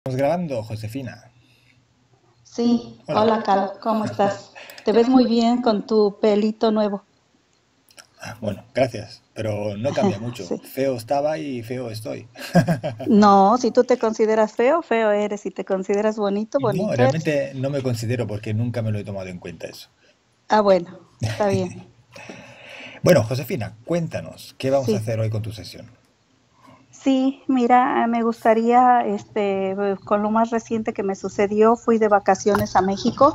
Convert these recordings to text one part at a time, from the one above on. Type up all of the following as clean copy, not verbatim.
Estamos grabando, Josefina. Sí, Hola. hola Cal, ¿cómo estás? Te ves muy bien con tu pelito nuevo. Bueno, gracias, pero no cambia mucho. Sí. Feo estaba y feo estoy. No, si tú te consideras feo, feo eres. Si te consideras bonito, No, bonito eres. realmente no me considero porque nunca me lo he tomado en cuenta eso. Ah, bueno, está bien. Bueno, Josefina, cuéntanos, ¿qué vamos a Sí, hacer hoy con tu sesión? sí, mira, me gustaría, con lo más reciente que me sucedió, fui de vacaciones a México,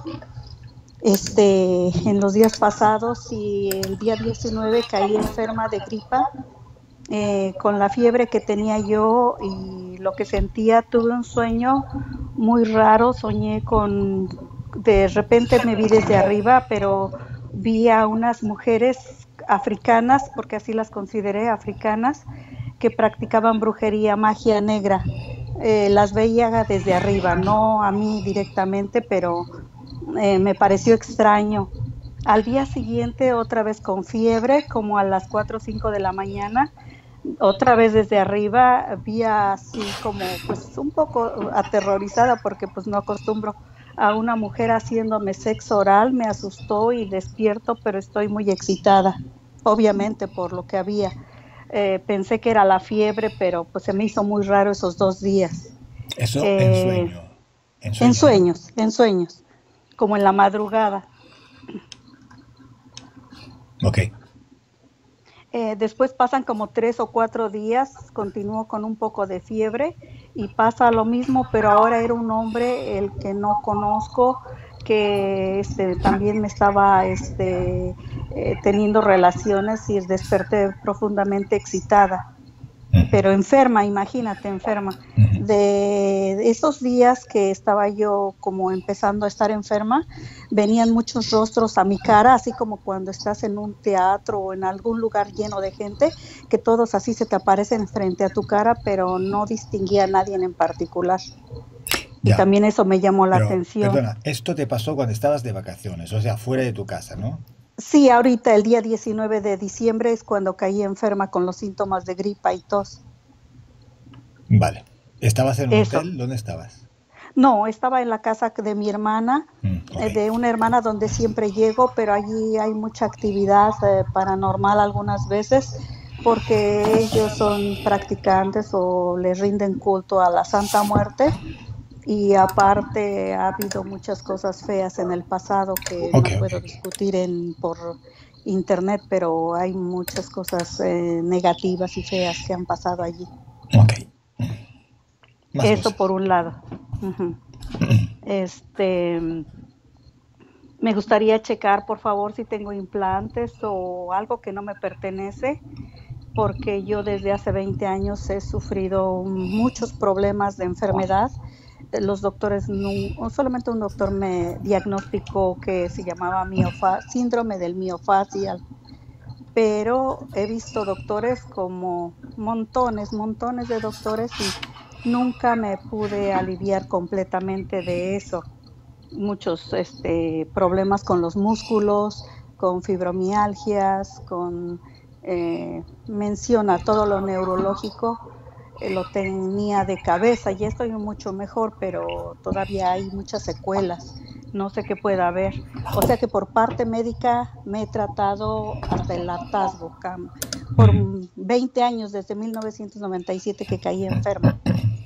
en los días pasados y el día 19 caí enferma de gripa. Con la fiebre que tenía yo y lo que sentía, tuve un sueño muy raro, soñé con, de repente me vi desde arriba, pero vi a unas mujeres africanas, porque así las consideré africanas, que practicaban brujería, magia negra. Las veía desde arriba, no a mí directamente, pero me pareció extraño. Al día siguiente, otra vez con fiebre, como a las 4 o 5 de la mañana, otra vez desde arriba, vi así como pues un poco aterrorizada porque pues no acostumbro a una mujer haciéndome sexo oral, me asustó y despierto, pero estoy muy excitada, obviamente por lo que había. Pensé que era la fiebre, pero pues se me hizo muy raro esos 2 días. Eso Eh, en en sueño, ¿no? sueños, en sueños, como en la madrugada. Ok. Después pasan como 3 o 4 días, continúo con un poco de fiebre y pasa lo mismo, pero ahora era un hombre el que no conozco, que también me estaba teniendo relaciones y desperté profundamente excitada, pero enferma, imagínate, enferma. De esos días que estaba yo como empezando a estar enferma, venían muchos rostros a mi cara, así como cuando estás en un teatro o en algún lugar lleno de gente, que todos así se te aparecen frente a tu cara, pero no distinguía a nadie en particular. Y Ya, también eso me llamó la pero atención. perdona, esto te pasó cuando estabas de vacaciones, o sea, fuera de tu casa, ¿no? Sí, ahorita el día 19 de diciembre es cuando caí enferma con los síntomas de gripa y tos. Vale. ¿Estabas en un Eso. hotel? ¿Dónde estabas? No, estaba en la casa de mi hermana, Ok. de una hermana donde siempre llego, pero allí hay mucha actividad paranormal algunas veces porque ellos son practicantes o les rinden culto a la Santa Muerte y aparte ha habido muchas cosas feas en el pasado que Ok, no ok, puedo ok. discutir por internet, pero hay muchas cosas negativas y feas que han pasado allí. Ok. Más Eso cosas. por un lado. Ujú. Este, Me gustaría checar, por favor, si tengo implantes o algo que no me pertenece, porque yo desde hace 20 años he sufrido muchos problemas de enfermedad. Los doctores, solamente un doctor me diagnosticó que se llamaba síndrome del miofascial, pero he visto doctores como montones, montones de doctores y nunca me pude aliviar completamente de eso. Muchos problemas con los músculos, con fibromialgias, menciona todo lo neurológico, lo tenía de cabeza, ya estoy mucho mejor, pero todavía hay muchas secuelas, no sé qué pueda haber. O sea que por parte médica me he tratado hasta el hartazgo, por 20 años, desde 1997 que caí enferma.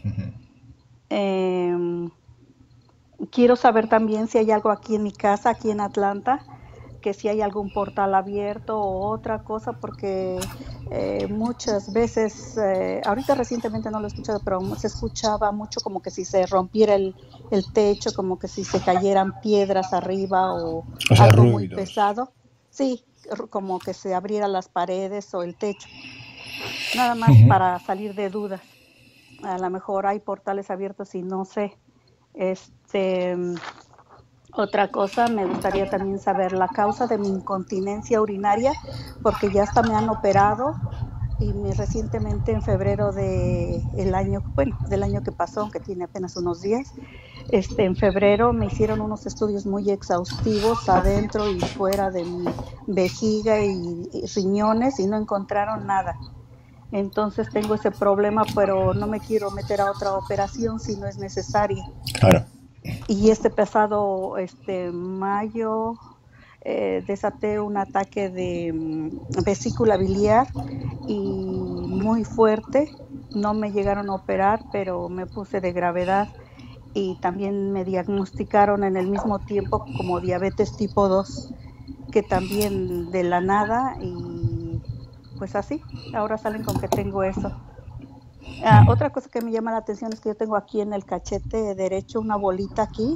Eh, Quiero saber también si hay algo aquí en mi casa, aquí en Atlanta, que si hay algún portal abierto o otra cosa, porque muchas veces, ahorita recientemente no lo he escuchado, pero se escuchaba mucho como que si se rompiera el techo, como que si se cayeran piedras arriba o O sea, algo muy ruidos. pesado. Sí, como que se abriera las paredes o el techo, nada más para salir de dudas. A lo mejor hay portales abiertos y no sé. Este, Otra cosa, me gustaría también saber la causa de mi incontinencia urinaria, porque ya hasta me han operado y recientemente en febrero del año que pasó, aunque tiene apenas unos días, en febrero me hicieron unos estudios muy exhaustivos adentro y fuera de mi vejiga y riñones y no encontraron nada. Entonces tengo ese problema, pero no me quiero meter a otra operación si no es necesaria. Claro. Y este pasado mayo desaté un ataque de vesícula biliar y muy fuerte. No me llegaron a operar, pero me puse de gravedad y también me diagnosticaron en el mismo tiempo como diabetes tipo 2, que también de la nada y pues así, ahora salen con que tengo eso. Otra cosa que me llama la atención es que yo tengo aquí en el cachete derecho una bolita aquí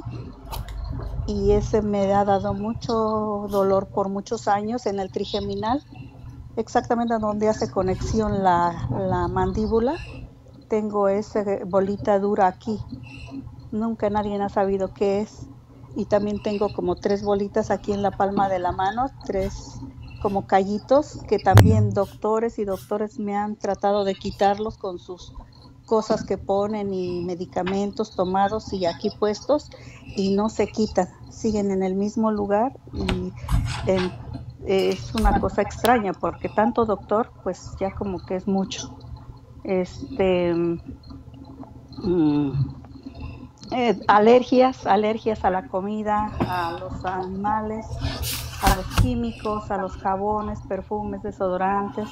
y ese me ha dado mucho dolor por muchos años en el trigeminal, exactamente donde hace conexión la mandíbula. Tengo esa bolita dura aquí. Nunca nadie ha sabido qué es. Y también tengo como 3 bolitas aquí en la palma de la mano, 3 como callitos que también doctores y doctores me han tratado de quitarlos con sus cosas que ponen y medicamentos tomados y aquí puestos y no se quitan, siguen en el mismo lugar y en, es una cosa extraña porque tanto doctor pues ya como que es mucho. Este, mm, alergias a la comida, a los animales, a los químicos, a los jabones, perfumes, desodorantes.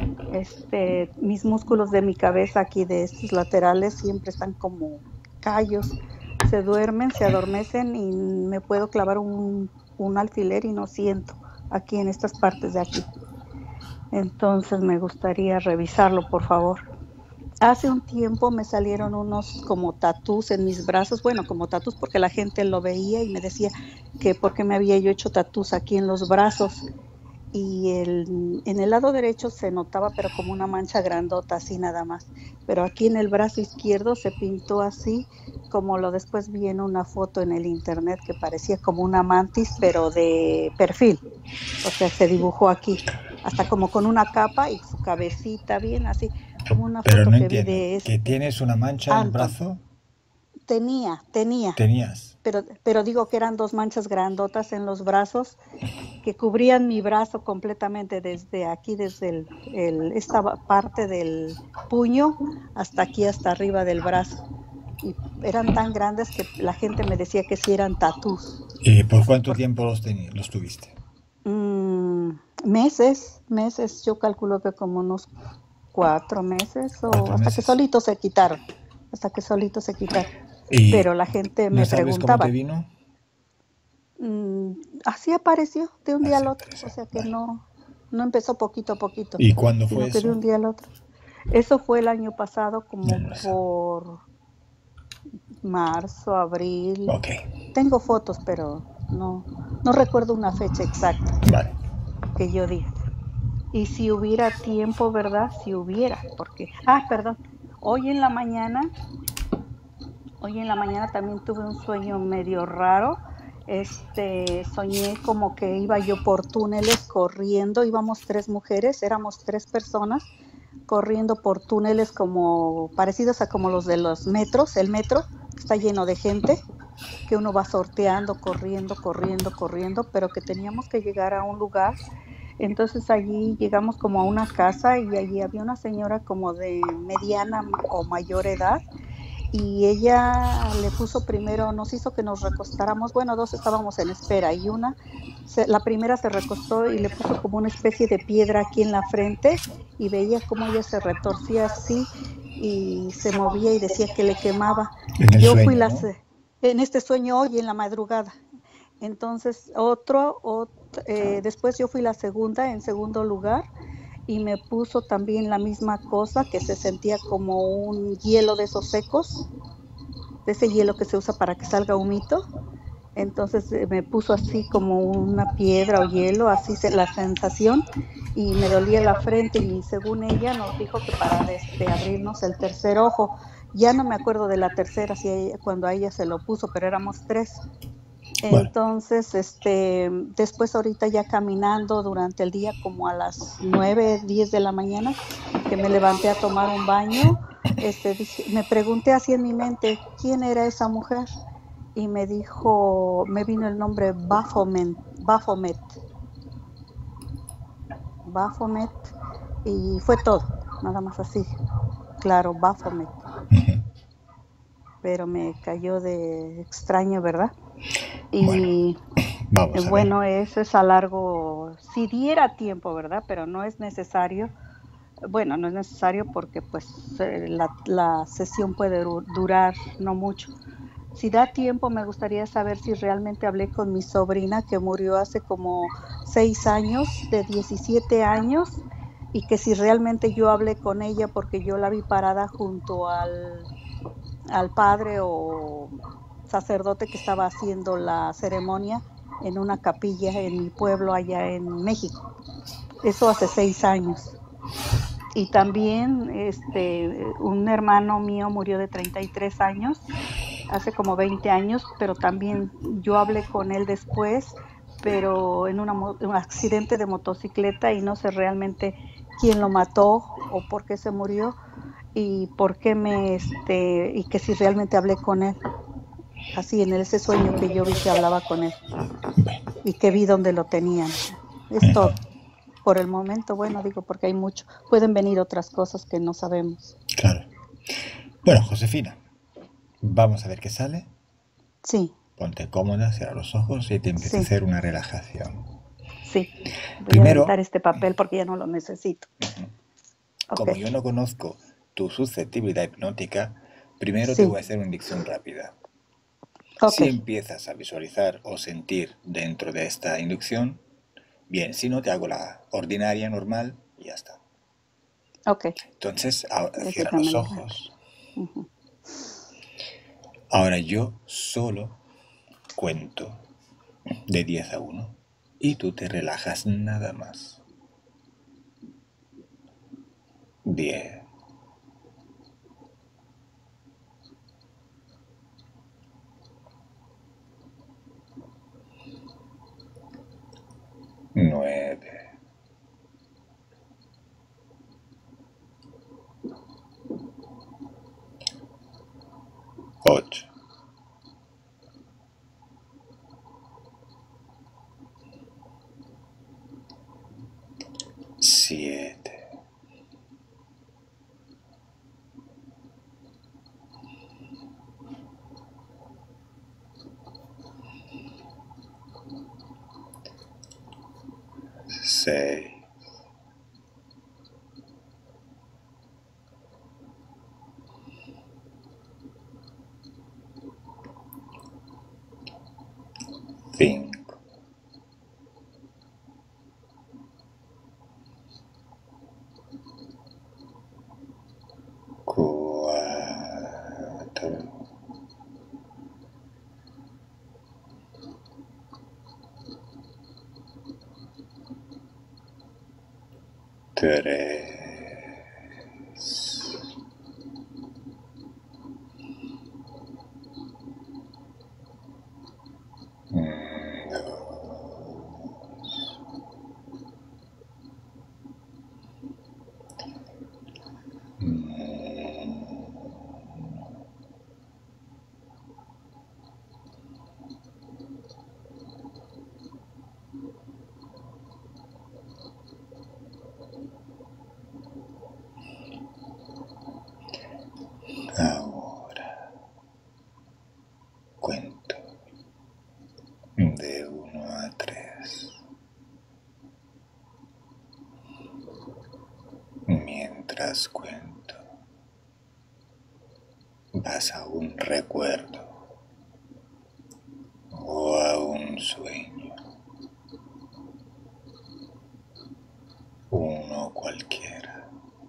Mis músculos de mi cabeza aquí de estos laterales siempre están como callos, se duermen, se adormecen y me puedo clavar un alfiler y no siento aquí en estas partes de aquí. Entonces me gustaría revisarlo, por favor. Hace un tiempo me salieron unos como tatús en mis brazos, bueno, como tatús porque la gente lo veía y me decía que por qué me había yo hecho tatús aquí en los brazos y en el lado derecho se notaba pero como una mancha grandota así nada más, pero aquí en el brazo izquierdo se pintó así como lo después vi en una foto en el internet que parecía como una mantis pero de perfil, o sea, se dibujó aquí, hasta como con una capa y su cabecita bien así, como una Pero foto no que vi entiendo. de ¿Que tienes una mancha en el Anton. brazo? Tenía, Tenías. pero digo que eran 2 manchas grandotas en los brazos que cubrían mi brazo completamente desde aquí, desde esta parte del puño hasta aquí, hasta arriba del brazo. Y eran tan grandes que la gente me decía que sí eran tatús. ¿Y por cuánto Por, tiempo los tuviste? meses, yo calculo que como unos 4 meses o Cuatro hasta que meses. solitos se quitaron, hasta que solitos se quitaron. ¿Y Pero la gente no me sabes cómo te preguntaba, vino? Mm, así apareció de un día Así al otro, o apareció. sea que Vale. no empezó poquito a poquito, ¿Y cuándo fue sino que de eso? un día al otro. Eso fue el año pasado, como No sé. por marzo, abril. Ok. Tengo fotos, pero no recuerdo una fecha exacta Vale. que yo diga. Y si hubiera tiempo, ¿verdad? Si hubiera, porque, perdón, hoy en la mañana Hoy en la mañana también tuve un sueño medio raro. Soñé como que iba yo por túneles corriendo, íbamos 3 mujeres, éramos 3 personas corriendo por túneles como parecidos a como los de los metros, el metro, que está lleno de gente, que uno va sorteando, corriendo, corriendo, corriendo, pero que teníamos que llegar a un lugar. Entonces allí llegamos como a una casa y allí había una señora como de mediana o mayor edad y ella le puso primero, nos hizo que nos recostáramos, bueno, 2 estábamos en espera y la primera se recostó y le puso como una especie de piedra aquí en la frente y veía cómo ella se retorcía así y se movía y decía que le quemaba. En el Yo fui sueño, ¿no? en este sueño hoy en la madrugada. Entonces, después yo fui la segunda, en segundo lugar, y me puso también la misma cosa, que se sentía como un hielo de esos secos, de ese hielo que se usa para que salga humito. Entonces me puso así como una piedra o hielo, así la sensación, y me dolía la frente y según ella nos dijo que para abrirnos el tercer ojo. Ya no me acuerdo de la tercera, cuando a ella se lo puso, pero éramos 3. Vale. Entonces, después ahorita ya caminando durante el día como a las 9, 10 de la mañana, que me levanté a tomar un baño, me pregunté así en mi mente, ¿quién era esa mujer? Y me vino el nombre Baphomet, y fue todo. nada más así, claro, Baphomet, Ujú. pero me cayó de extraño, ¿verdad? Bueno, Y vamos a ver. bueno, eso es a largo, si diera tiempo, ¿verdad? Pero no es necesario. Bueno, no es necesario porque pues la sesión puede durar no mucho. Si da tiempo, me gustaría saber si realmente hablé con mi sobrina que murió hace como 6 años, de 17 años, y que si realmente yo hablé con ella porque yo la vi parada junto al padre o sacerdote que estaba haciendo la ceremonia en una capilla en mi pueblo allá en México. Eso hace 6 años. Y también, un hermano mío murió de 33 años, hace como 20 años, pero también yo hablé con él después, pero en un accidente de motocicleta y no sé realmente quién lo mató o por qué se murió y por qué y que si realmente hablé con él, así en ese sueño que yo vi que hablaba con él Bueno, y que vi donde lo tenían. Es todo. Por el momento, bueno, digo, porque hay mucho. Pueden venir otras cosas que no sabemos. claro. Bueno, Josefina, vamos a ver qué sale. Sí, Ponte cómoda, cierra los ojos y te empieza a sí, hacer una relajación. sí. Voy a Primero, aventar este papel porque ya no lo necesito. como Okey. yo no conozco tu susceptibilidad hipnótica, primero te voy a Sí, hacer una inducción rápida. Si okey, empiezas a visualizar o sentir dentro de esta inducción, bien, si no te hago la ordinaria normal y ya está. okey. Entonces, cierra los Déjamelo aquí. ojos. Ujú. Ahora yo solo cuento de 10 a 1 y tú te relajas nada más. 10, 9, 8, 7, 6, 5, 4, 3, 2. Ahora cuento de 1 a 3. Mientras cuento, vas a un recuerdo o a un sueño, uno cualquiera,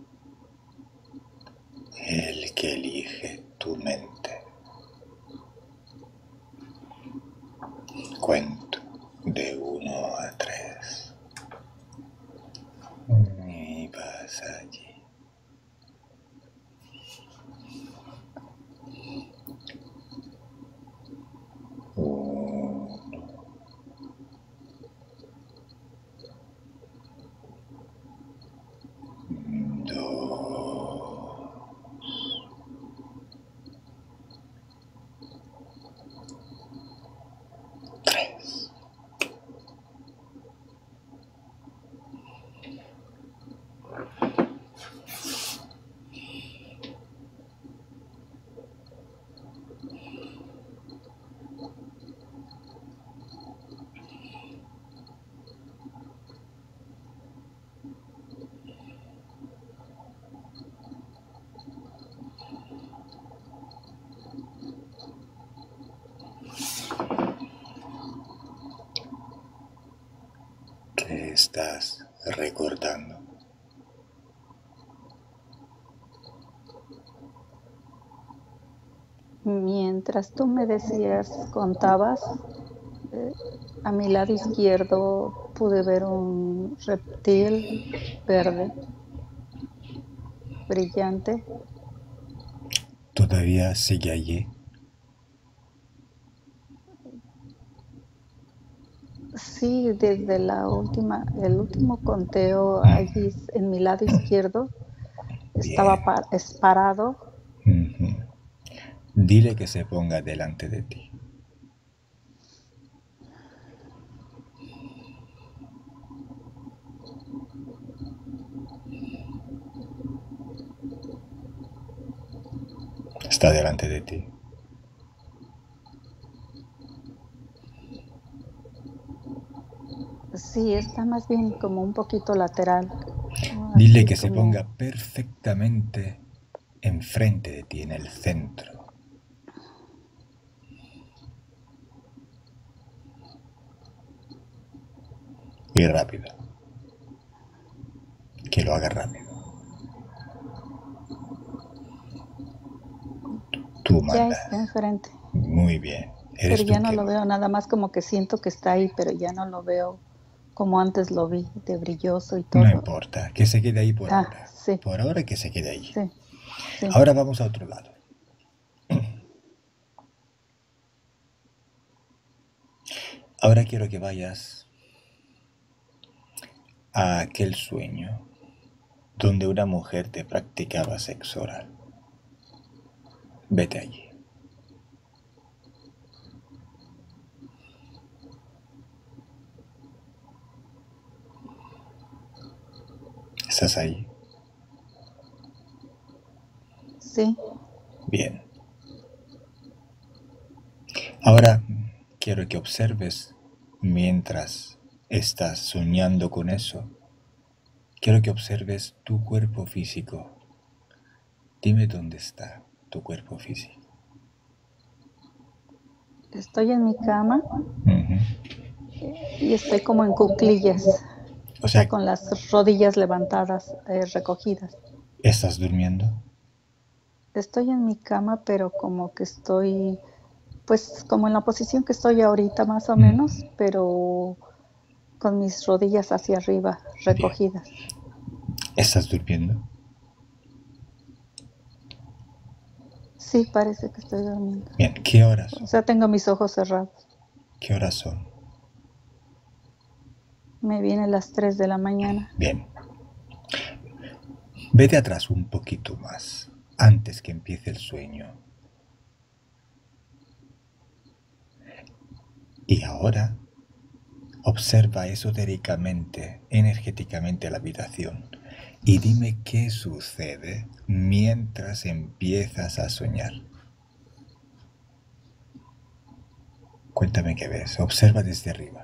el que elige tu mente. Cuento de 1 a 3 y vas allí. 1, 2, 3. estás recordando. Mientras tú me decías, contabas, a mi lado izquierdo pude ver un reptil verde, brillante. ¿Todavía sigue allí? Sí, desde el último conteo, allí en mi lado izquierdo Bien. estaba parado. Ujú. Dile que se ponga delante de ti. Está delante de ti. Sí, está más bien como un poquito lateral, Dile así que se como, ponga perfectamente enfrente de ti, en el centro. Y rápido. Que lo haga rápido. Tú ya está mandas. enfrente, Muy bien. pero Eres tú ya no quien lo manda. veo, nada más como que siento que está ahí, pero ya no lo veo como antes lo vi, de brilloso y No todo. importa. Que se quede ahí por Ah, ahora. sí, Por ahora que se quede allí. sí, sí. Ahora vamos a otro lado. Ahora quiero que vayas a aquel sueño donde una mujer te practicaba sexo oral. Vete allí. ¿Estás ahí? Sí, Bien. Ahora quiero que observes mientras estás soñando con eso. Quiero que observes tu cuerpo físico. Dime dónde está tu cuerpo físico. estoy en mi cama Ujú. y estoy como en cuclillas, O o sea, sea, con las rodillas levantadas, recogidas. ¿estás durmiendo? Estoy en mi cama, pero como que estoy, pues como en la posición que estoy ahorita más o menos, Ujú. pero con mis rodillas hacia arriba, Bien. recogidas. ¿Estás durmiendo? Sí, parece que estoy durmiendo. Bien. ¿Qué horas O son? sea, tengo mis ojos cerrados. ¿Qué horas son? Me vienen las 3 de la mañana. Bien. Vete atrás un poquito más, antes que empiece el sueño. Y ahora observa esotéricamente, energéticamente la habitación y dime qué sucede mientras empiezas a soñar. Cuéntame qué ves. Observa desde arriba.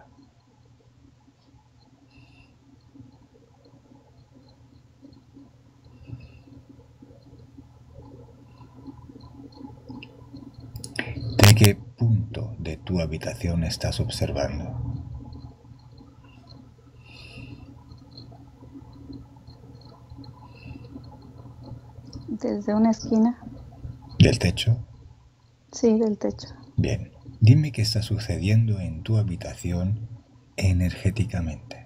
¿De qué punto de tu habitación estás observando? Desde una esquina, ¿Del techo? sí, del techo. Bien. Dime qué está sucediendo en tu habitación energéticamente.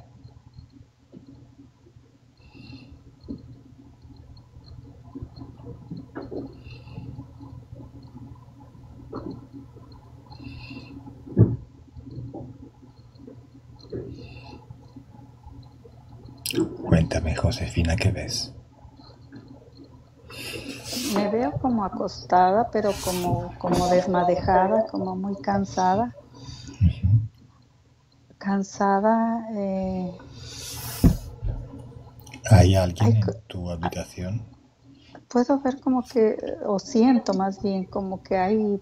Cuéntame, Josefina, ¿qué ves? Me veo como acostada, pero como desmadejada, como muy cansada. Cansada, ¿Hay ay, alguien en tu habitación? puedo ver como que, o siento más bien, como que hay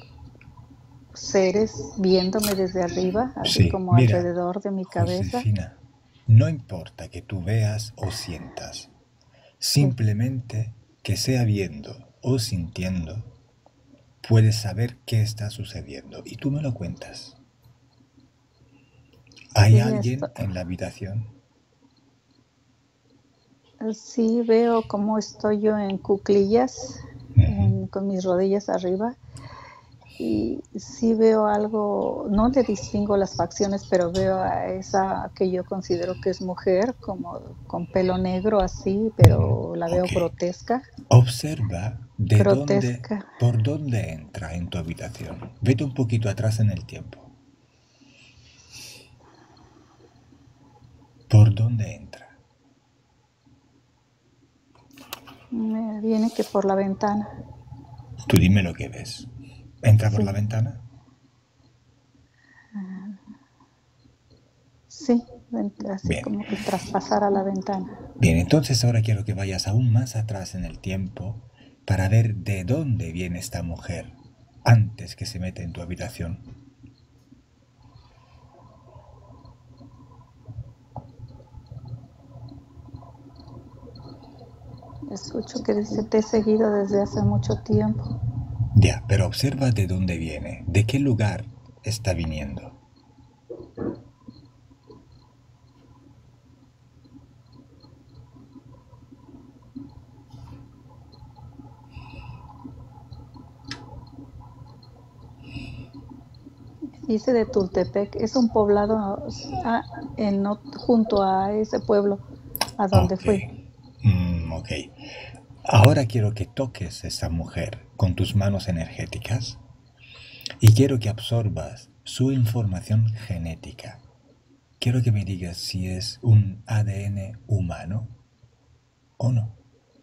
seres viéndome desde arriba, así Sí, como mira, alrededor de mi cabeza. Josefina, no importa que tú veas o sientas, Sí, simplemente que sea viendo o sintiendo, puedes saber qué está sucediendo y tú me lo cuentas. ¿Hay sí, alguien esto. en la habitación? Sí veo cómo estoy yo en cuclillas, Ujú. con mis rodillas arriba, y sí veo algo, no le distingo las facciones, pero veo a esa que yo considero que es mujer, como con pelo negro así, Ujú. pero la veo Ok. grotesca, Observa grotesca. por dónde entra en tu habitación. Vete un poquito atrás en el tiempo. ¿Por dónde entra? Me viene que por la ventana. Tú dime lo que ves. ¿Entra por la Sí, ventana? sí, así Bien. como que traspasara la ventana. Bien, entonces ahora quiero que vayas aún más atrás en el tiempo para ver de dónde viene esta mujer antes que se mete en tu habitación. Escucho que dice, te he seguido desde hace mucho tiempo. Ya, pero observa de dónde viene, de qué lugar está viniendo. Dice de Tultepec, es un poblado junto a ese pueblo a donde Ok, fui. ok. Ahora quiero que toques a esa mujer con tus manos energéticas y quiero que absorbas su información genética. Quiero que me digas si es un ADN humano o no.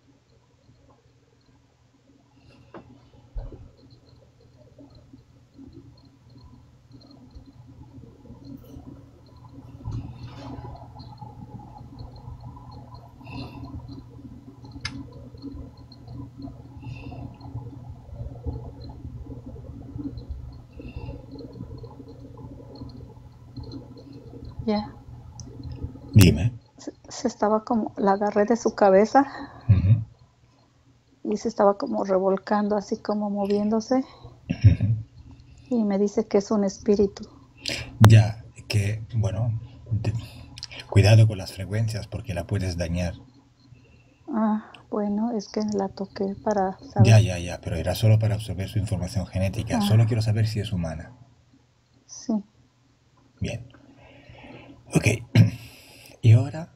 Ya, Dime. se estaba como, la agarré de su cabeza Ujú, y se estaba como revolcando, así como moviéndose, ujú. y me dice que es un espíritu. Ya, que, bueno, cuidado con las frecuencias porque la puedes dañar. Ah, bueno, es que la toqué para Ya, saber. ya, ya, pero era solo para absorber su información genética. Solo quiero Ah, saber si es humana. sí, Bien. Ok. Y ahora,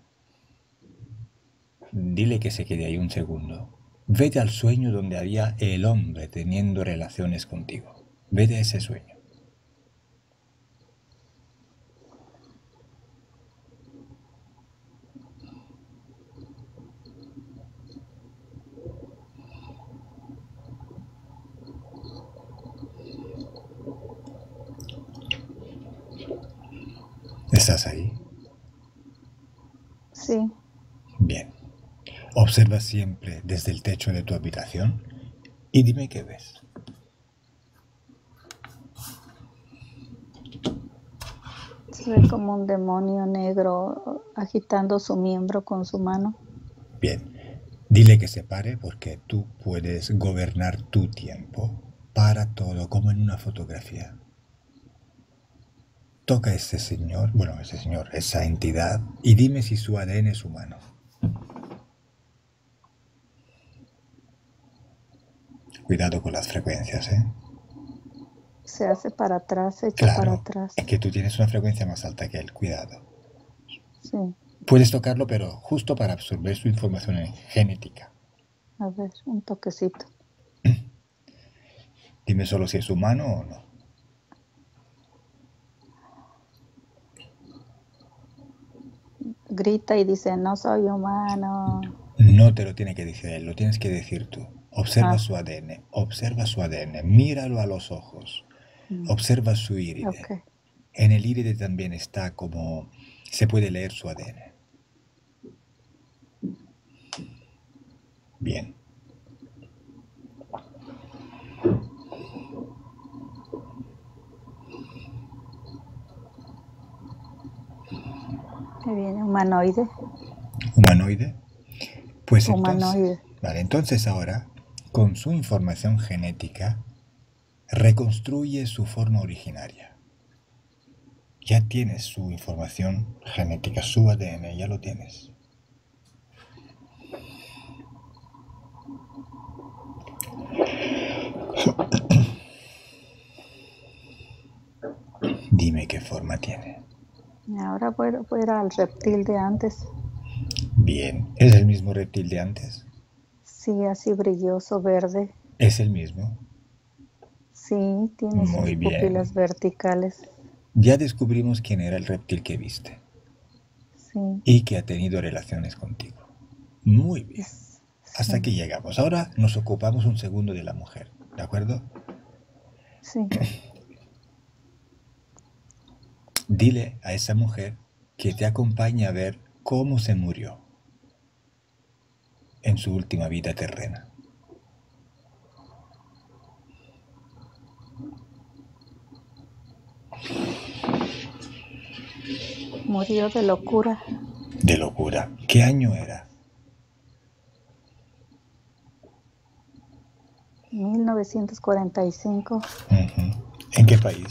dile que se quede ahí un segundo. Vete al sueño donde había el hombre teniendo relaciones contigo. Vete a ese sueño. ¿Estás ahí? sí. Bien. Observa siempre desde el techo de tu habitación y dime qué ves. Se ve como un demonio negro agitando su miembro con su mano. Bien. Dile que se pare porque tú puedes gobernar tu tiempo. Para todo, como en una fotografía. Toca a ese señor, bueno, ese señor, esa entidad, y dime si su ADN es humano. Cuidado con las frecuencias, ¿eh? Se hace para atrás, se echa para Claro, atrás. es que tú tienes una frecuencia más alta que él, cuidado. Sí, Puedes tocarlo, pero justo para absorber su información genética. a ver, un toquecito. Dime solo si es humano o no. Grita y dice, no soy humano. No te lo tiene que decir él, lo tienes que decir tú. Observa Ah, su ADN, observa su ADN, míralo a los ojos, mm, observa su íride. ok. En el íride también está como se puede leer su ADN. Bien. Me viene humanoide, Humanoide. Pues humanoide. entonces, vale, entonces ahora, con su información genética, reconstruye su forma originaria. Ya tienes su información genética, su ADN, ya lo tienes. Dime qué forma tiene. Ahora fuera al reptil de antes. Bien, ¿es el mismo reptil de antes? Sí, así brilloso, verde. ¿Es el mismo? Sí, tiene sus Muy pupilas bien. verticales. Ya descubrimos quién era el reptil que viste Sí, y que ha tenido relaciones contigo. Muy bien. Hasta sí, aquí llegamos. Ahora nos ocupamos un segundo de la mujer, ¿de acuerdo? sí. Dile a esa mujer que te acompañe a ver cómo se murió en su última vida terrena. Murió de locura. De locura. ¿Qué año era? 1945. ¿En qué país?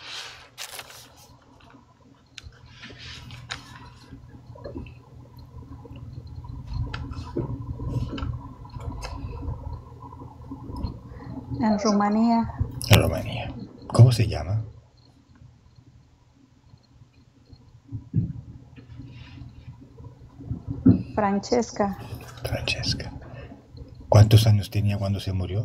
En Rumanía. En Rumanía. ¿Cómo se llama? Francesca. Francesca. ¿Cuántos años tenía cuando se murió?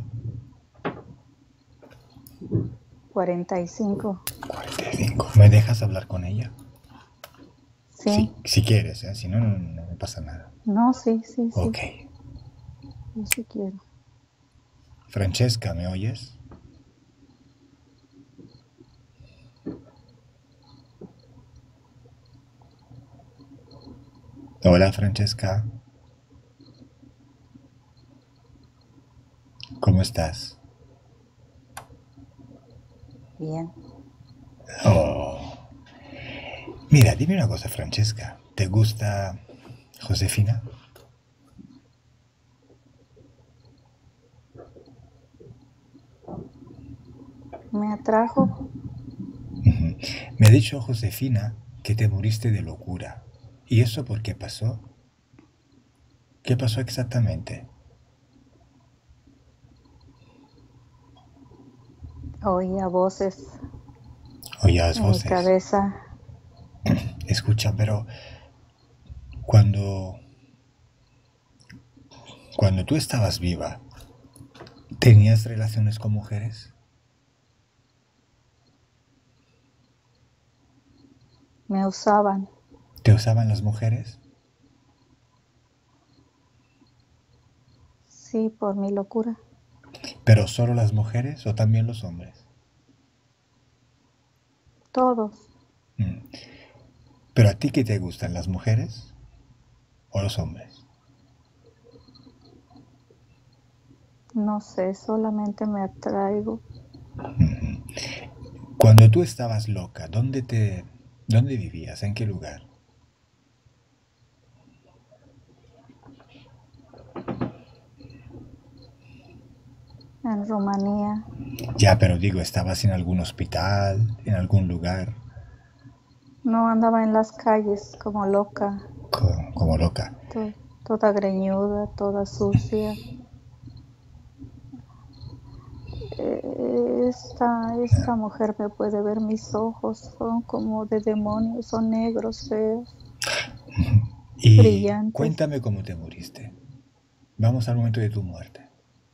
45. 45. ¿Me dejas hablar con ella? Sí. Si quieres, ¿eh? Si no, no pasa nada. No, sí, sí, Ok. sí. Yo sí quiero. Francesca, ¿me oyes? Hola, Francesca. ¿Cómo estás? Bien. Oh. Mira, dime una cosa, Francesca. ¿Te gusta Josefina? Me atrajo. Me ha dicho Josefina que te moriste de locura. ¿Y eso por qué pasó? ¿Qué pasó exactamente? Oía voces Oías en mi voces. cabeza. Escucha, pero cuando, cuando tú estabas viva, ¿tenías relaciones con mujeres? Me usaban. ¿Te usaban las mujeres? Sí, por mi locura. ¿Pero solo las mujeres o también los hombres? Todos. Mm. ¿Pero a ti qué te gustan, las mujeres o los hombres? No sé, solamente me atraigo. Cuando tú estabas loca, dónde vivías? ¿En qué lugar? En Rumanía. Ya, pero digo, ¿estabas en algún hospital, en algún lugar? No, andaba en las calles como loca. Como loca. Toda greñuda, toda sucia. Esta mujer me puede ver, mis ojos son como de demonio, son negros, feos, Y brillantes. cuéntame cómo te moriste. Vamos al momento de tu muerte.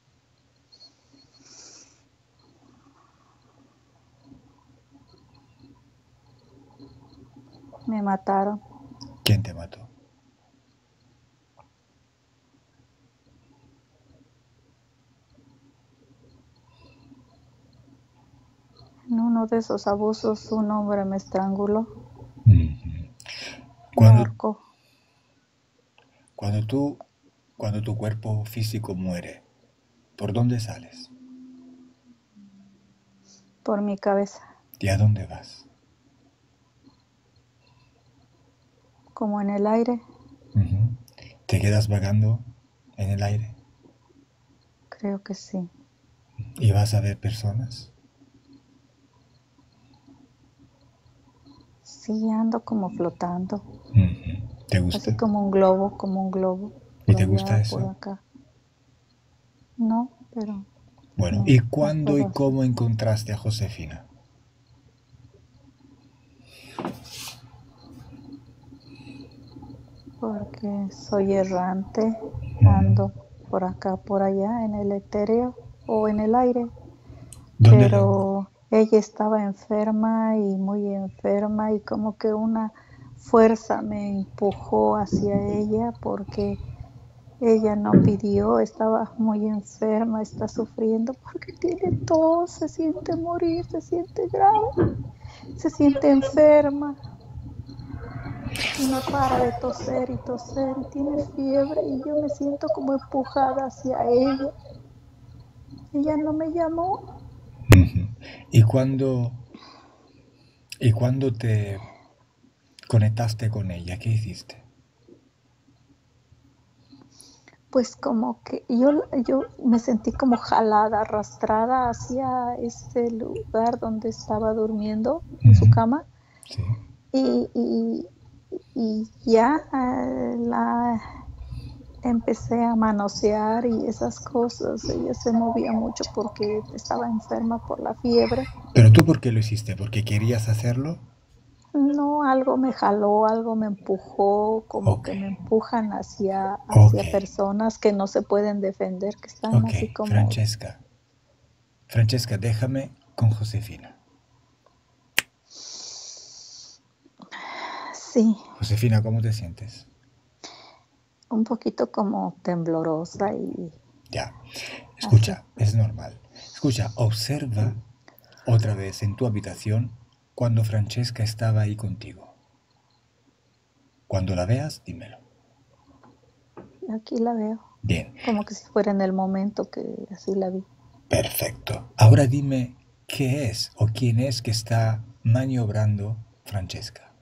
Me mataron. ¿Quién te mató? En uno de esos abusos un hombre me estranguló, me Cuando, ahorcó cuando tú, cuando tu cuerpo físico muere, ¿por dónde sales? por mi cabeza, ¿Y a dónde vas? como en el aire. ¿Te quedas vagando en el aire? Creo que sí. ¿Y vas a ver personas? Sí, ando como flotando, ¿Te así gusta? como un globo, ¿Y por te gusta allá, por eso? acá. No, pero Bueno, ¿y cuándo y Recuerdo así. cómo encontraste a Josefina? Porque soy errante, Ujú. ando por acá, por allá, en el etéreo o en el aire, ¿Dónde lo...? pero ella estaba enferma y muy enferma y como que una fuerza me empujó hacia ella porque ella no pidió, estaba muy enferma, está sufriendo porque tiene tos, se siente morir, se siente grave, se siente enferma y no para de toser y toser y tiene fiebre y yo me siento como empujada hacia ella. Ella no me llamó, Ujú. ¿Y cuándo te conectaste con ella? ¿Qué hiciste? pues como que yo me sentí como jalada, arrastrada hacia ese lugar donde estaba durmiendo en su Ujú. cama Sí. y, y, y ya la empecé a manosear y esas cosas. Ella se movía mucho porque estaba enferma por la fiebre. ¿Pero tú por qué lo hiciste? ¿Porque querías hacerlo? No, algo me jaló, algo me empujó, como Ok, que me empujan ok, hacia personas que no se pueden defender, que están ok. así como, Francesca, Francesca, déjame con Josefina. sí, Josefina, ¿cómo te sientes? un poquito como temblorosa y Ya. así. Escucha, es normal. Escucha, observa otra vez en tu habitación cuando Francesca estaba ahí contigo. Cuando la veas, dímelo. Aquí la veo, Bien, como que si fuera en el momento que así la vi. perfecto. Ahora dime qué es o quién es que está maniobrando Francesca.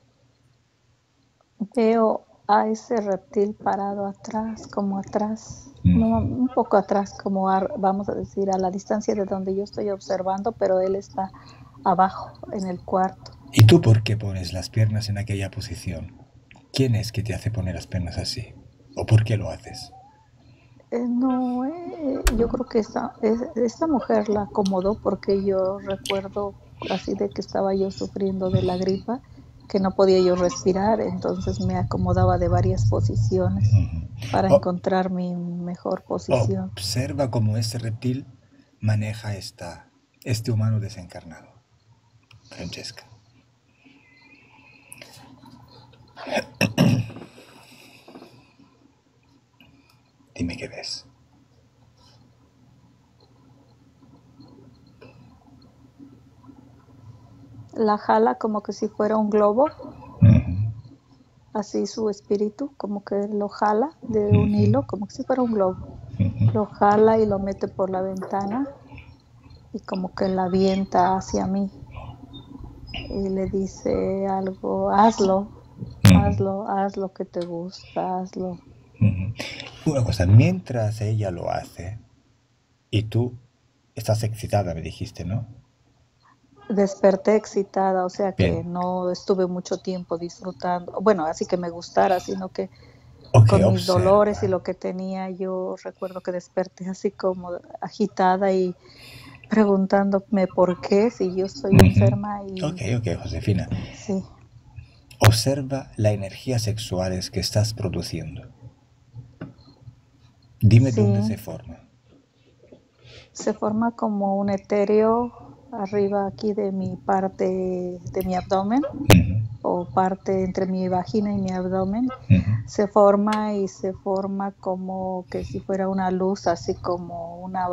Veo a ese reptil parado atrás, como atrás, no, Mm. un poco atrás, como vamos a decir, a la distancia de donde yo estoy observando, pero él está abajo en el cuarto. ¿Y tú por qué pones las piernas en aquella posición? ¿Quién es que te hace poner las piernas así? ¿O por qué lo haces? No, yo creo que esta mujer la acomodó porque yo recuerdo así de que estaba yo sufriendo de la gripa, que no podía yo respirar, entonces me acomodaba de varias posiciones para O- encontrar mi mejor posición. Observa cómo este reptil maneja este humano desencarnado, Francesca. Dime qué ves. La jala como que si fuera un globo, Ujú, así su espíritu, como que lo jala de un ujú, hilo, como que si fuera un globo. ujú. Lo jala y lo mete por la ventana y como que la avienta hacia mí y le dice algo, hazlo, Ujú, hazlo, haz lo que te gusta, hazlo. ujú. Una cosa, mientras ella lo hace y tú estás excitada, me dijiste, ¿no? Desperté excitada, o sea que Bien, no estuve mucho tiempo disfrutando, bueno, así que me gustara, sino que ok, con mis dolores y observa. lo que tenía, yo recuerdo que desperté así como agitada y preguntándome por qué, si yo estoy Ujú. enferma Ok, y ok, Josefina. sí, Observa la energía sexuales que estás produciendo. Dime sí, dónde se forma. se forma como un etéreo arriba aquí de mi parte de mi abdomen Ujú, o parte entre mi vagina y mi abdomen. ujú, Se forma como que si fuera una luz, así como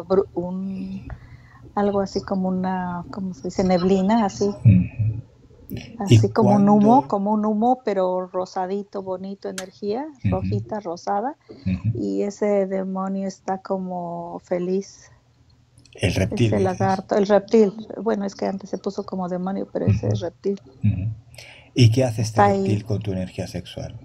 algo así como una, ¿cómo se dice? Neblina, así, ujú. Y así cuando... como un humo, pero rosadito, bonito, energía, Ujú, rojita, rosada, ujú. y ese demonio está como feliz. El reptil, Ese dices. lagarto, el reptil, bueno, es que antes se puso como demonio, pero ese es reptil. Ujú. ¿Y qué hace este Está ahí, reptil con tu energía sexual?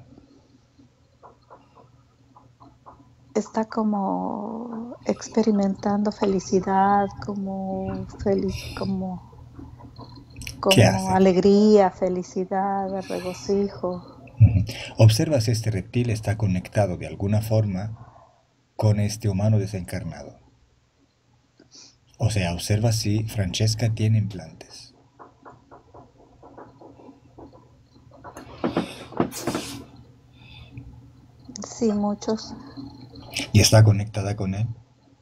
está como experimentando felicidad, como feliz, ¿Qué como hace? alegría, felicidad, regocijo. Ujú. Observa si este reptil está conectado de alguna forma con este humano desencarnado. O sea, observa si Francesca tiene implantes. Sí, muchos. ¿Y está conectada con él?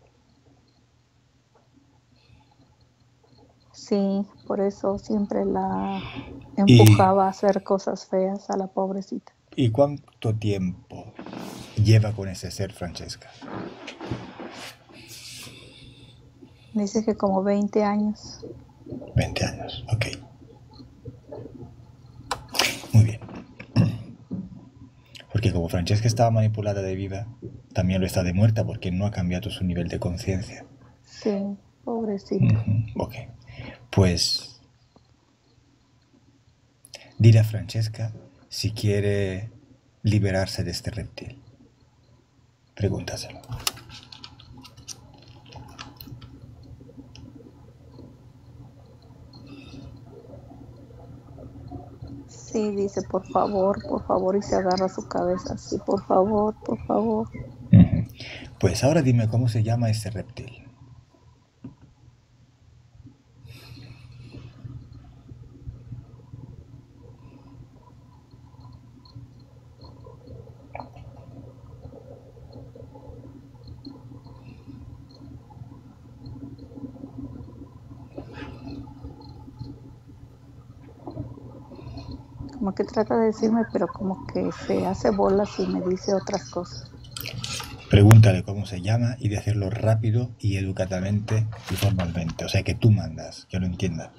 Sí, por eso siempre la ¿Y, empujaba a hacer cosas feas a la pobrecita. y cuánto tiempo lleva con ese ser Francesca? Dice que como 20 años. 20 años, ok. Muy bien. Porque como Francesca estaba manipulada de vida, también lo está de muerta porque no ha cambiado su nivel de conciencia. Sí, pobrecita. Ok. Pues dile a Francesca si quiere liberarse de este reptil. Pregúntaselo. Sí, dice, por favor, y se agarra su cabeza. Sí, por favor, por favor. Pues ahora dime cómo se llama este reptil. Como que trata de decirme, pero como que se hace bolas y me dice otras cosas. Pregúntale cómo se llama y de hacerlo rápido y educadamente y formalmente. O sea, que tú mandas, que lo entienda.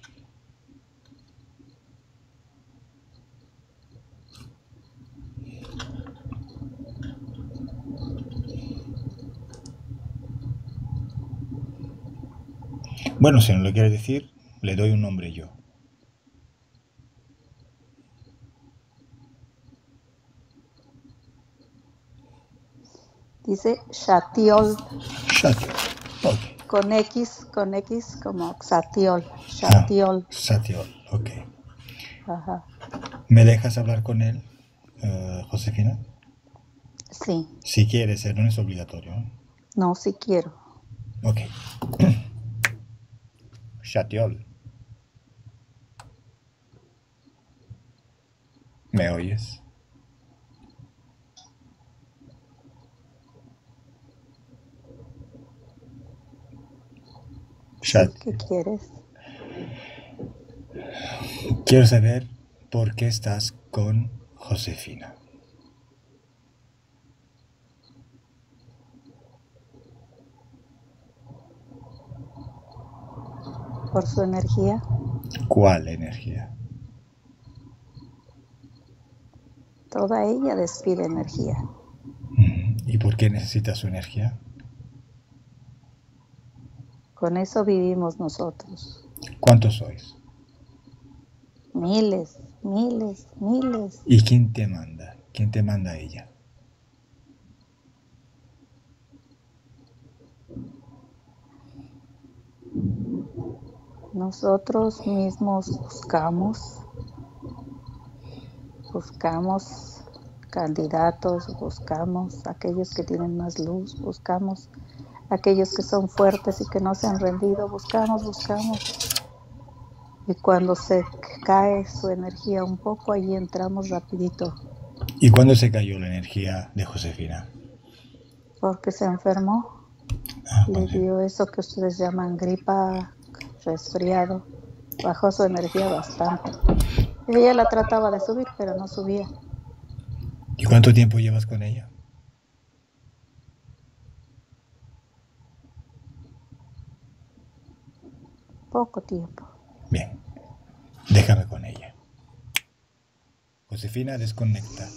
Bueno, si no lo quiere decir, le doy un nombre yo. Dice Shatiol, Shatiol. Ok. con X como Xatiol, Ah, Shatiol. Satiol. Ok. Ajá, ¿Me dejas hablar con él, Josefina? sí, Si quieres, no es obligatorio. ¿Eh? no, sí quiero. Ok. Shatiol. ¿Me oyes? Sí, Shat. ¿qué quieres? Quiero saber por qué estás con Josefina. Por su energía. ¿Cuál energía? Toda ella despide energía. ¿Y por qué necesitas su energía? Con eso vivimos nosotros. ¿Cuántos sois? Miles, miles, miles. ¿Y quién te manda? ¿Quién te manda a ella? Nosotros mismos buscamos candidatos, buscamos aquellos que tienen más luz, buscamos aquellos que son fuertes y que no se han rendido, buscamos. Y cuando se cae su energía un poco, ahí entramos rapidito, ¿Y cuándo se cayó la energía de Josefina? porque se enfermó, Ah, le dio eso que ustedes llaman gripa, resfriado, bajó su energía bastante. Ella la trataba de subir, pero no subía. ¿Y cuánto tiempo llevas con ella? Poco tiempo. Bien, déjame con ella. Josefina, desconecta.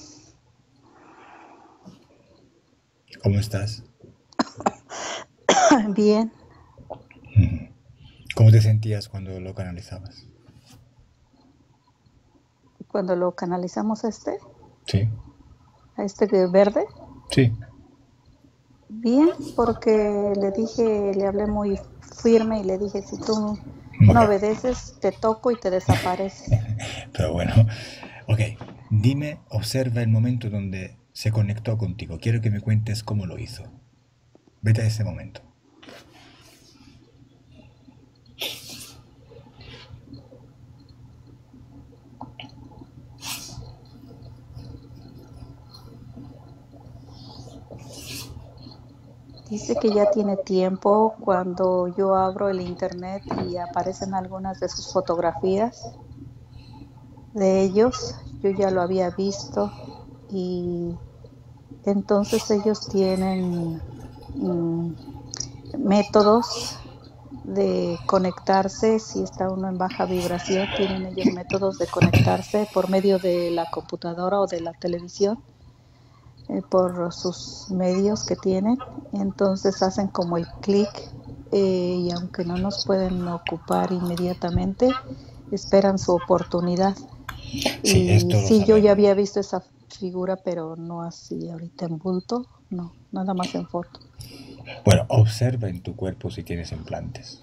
¿Cómo estás? Bien, ¿Cómo te sentías cuando lo canalizabas? cuando lo canalizamos Sí, a este verde, sí. bien, porque le hablé muy firme y le dije, si tú no Ok, obedeces, te toco y te desapareces. pero bueno. Ok, dime, observa el momento donde se conectó contigo. Quiero que me cuentes cómo lo hizo. Vete a ese momento. Dice que ya tiene tiempo cuando yo abro el internet y aparecen algunas de sus fotografías de ellos. Yo ya lo había visto y entonces ellos tienen mm, métodos de conectarse. Si está uno en baja vibración, tienen ellos métodos de conectarse por medio de la computadora o de la televisión, por sus medios que tienen. Entonces hacen como el clic, y aunque no nos pueden ocupar inmediatamente, esperan su oportunidad. Sí, Y esto lo sí, yo ya sabemos. había visto esa figura, pero no así ahorita en bulto, no, nada más en foto. Bueno, observa en tu cuerpo si tienes implantes.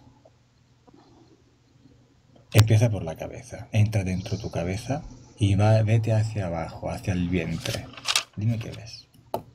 Empieza por la cabeza. Entra dentro de tu cabeza y vete hacia abajo, hacia el vientre. Dime qué ves.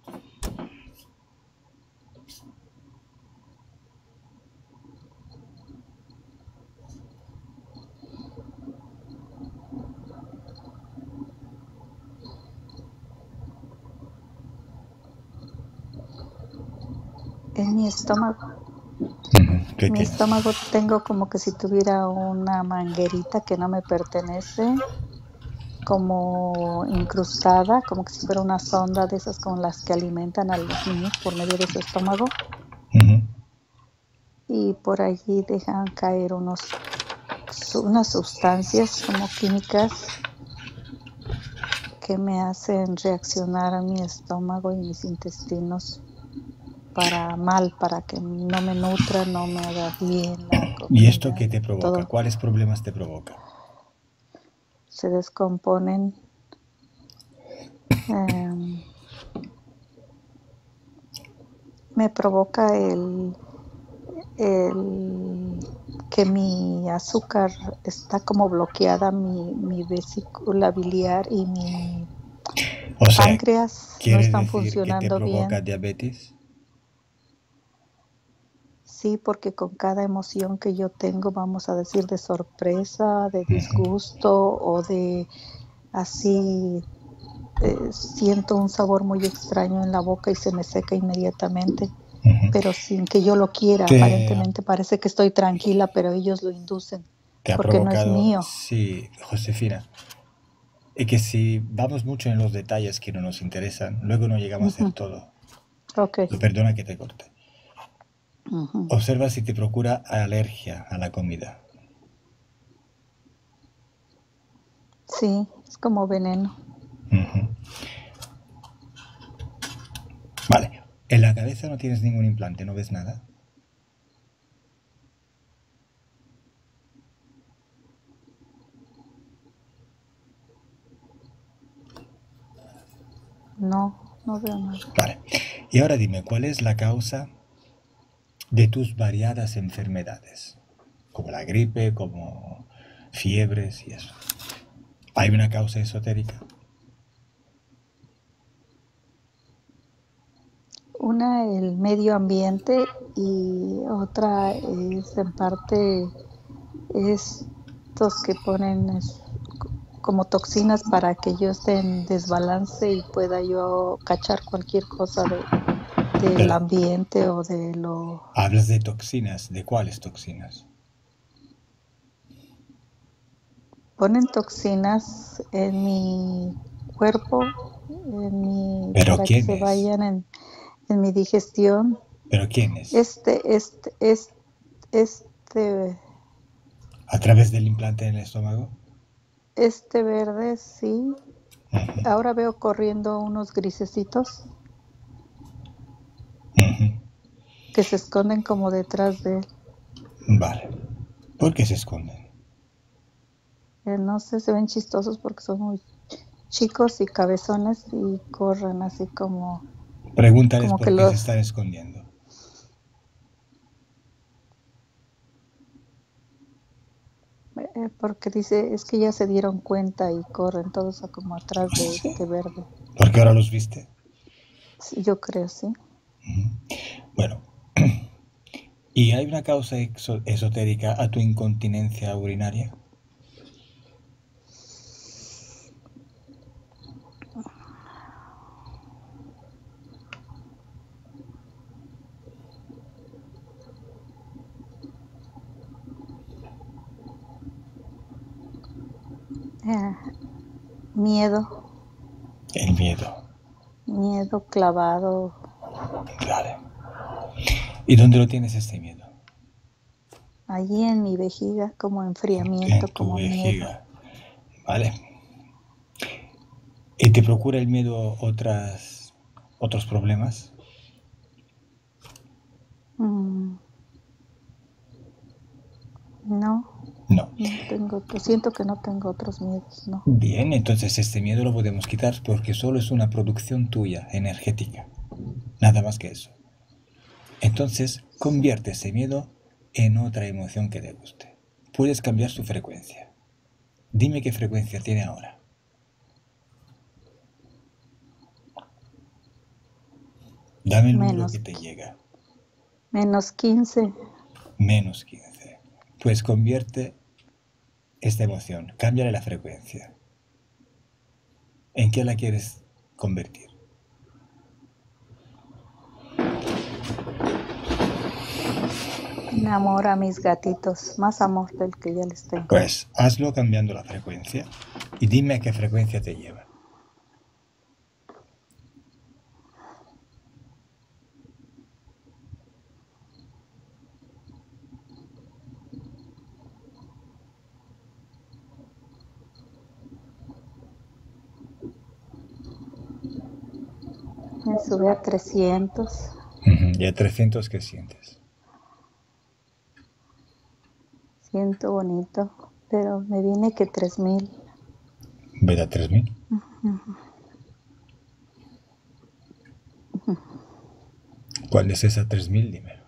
En mi estómago. ¿Qué Mi tienes? estómago tengo como que si tuviera una manguerita que no me pertenece, como incrustada, como que si fuera una sonda de esas con las que alimentan a los niños por medio de su estómago, Ujú. y por allí dejan caer unas sustancias como químicas que me hacen reaccionar a mi estómago y mis intestinos para mal, para que no me nutra, no me haga bien la ¿Y esto comida qué y te provoca? todo. ¿Cuáles problemas te provoca? Se descomponen. em, Me provoca el que mi azúcar está como bloqueada, mi vesícula biliar y mi O sea, páncreas no ¿quiere están decir que te funcionando provoca bien. diabetes? Sí, porque con cada emoción que yo tengo, vamos a decir, de sorpresa, de disgusto o de así, siento un sabor muy extraño en la boca y se me seca inmediatamente, Ujú. pero sin que yo lo quiera. Te, Aparentemente parece que estoy tranquila, pero ellos lo inducen, te ha porque no es provocado, mío. sí, Josefina. Y que si vamos mucho en los detalles que no nos interesan, luego no llegamos a hacer Ujú, todo. okey, Y perdona que te corte. ujú. Observa si te procura alergia a la comida. Sí, es como veneno. Ujú. Vale. En la cabeza no tienes ningún implante, no ves nada. No, no veo nada. Vale. Y ahora dime, ¿cuál es la causa de tus variadas enfermedades? Como la gripe, como fiebres y eso. ¿Hay una causa esotérica? Una, el medio ambiente, y otra es en parte estos que ponen como toxinas para que yo esté en desbalance y pueda yo cachar cualquier cosa del Pero ambiente o de lo. hablas de toxinas. ¿De cuáles toxinas? Ponen toxinas en mi cuerpo, ¿Pero para que se quiénes? vayan en mi digestión. ¿Pero quiénes? Este este es este ¿A través del implante en el estómago? este verde, sí. Ujú, Ahora veo corriendo unos grisecitos ujú. que se esconden como detrás de él. Vale. ¿Por qué se esconden? No sé, se ven chistosos porque son muy chicos y cabezones y corren así Pregúntales como que por qué se los. están escondiendo. Porque dice, es que ya se dieron cuenta y corren todos como atrás de ¿Sí? este verde. ¿Por qué ahora los viste? Sí, yo creo, sí. Bueno, ¿y hay una causa esotérica a tu incontinencia urinaria? Eh, miedo, El miedo. miedo clavado Vale. ¿Y dónde lo tienes este miedo? allí en mi vejiga, como En enfriamiento, tu como miedo. vejiga. Vale. ¿Y te procura el miedo otros problemas? Mm, no, No. no tengo, siento que no tengo otros miedos, no. Bien, entonces este miedo lo podemos quitar porque solo es una producción tuya, energética. Nada más que eso. Entonces, convierte ese miedo en otra emoción que te guste. Puedes cambiar su frecuencia. Dime qué frecuencia tiene ahora. Dame el número que Menos, te llega. menos 15. -15. Pues convierte esta emoción, cámbiale la frecuencia. ¿En qué la quieres convertir? En amor a mis gatitos, más amor del que ya les tengo. Pues hazlo cambiando la frecuencia y dime a qué frecuencia te lleva. Me sube a 300. ¿Y a 300 qué sientes? Siento bonito, pero me viene que 3000. ¿Vete a 3000? ¿Cuál es esa 3000? Dímelo.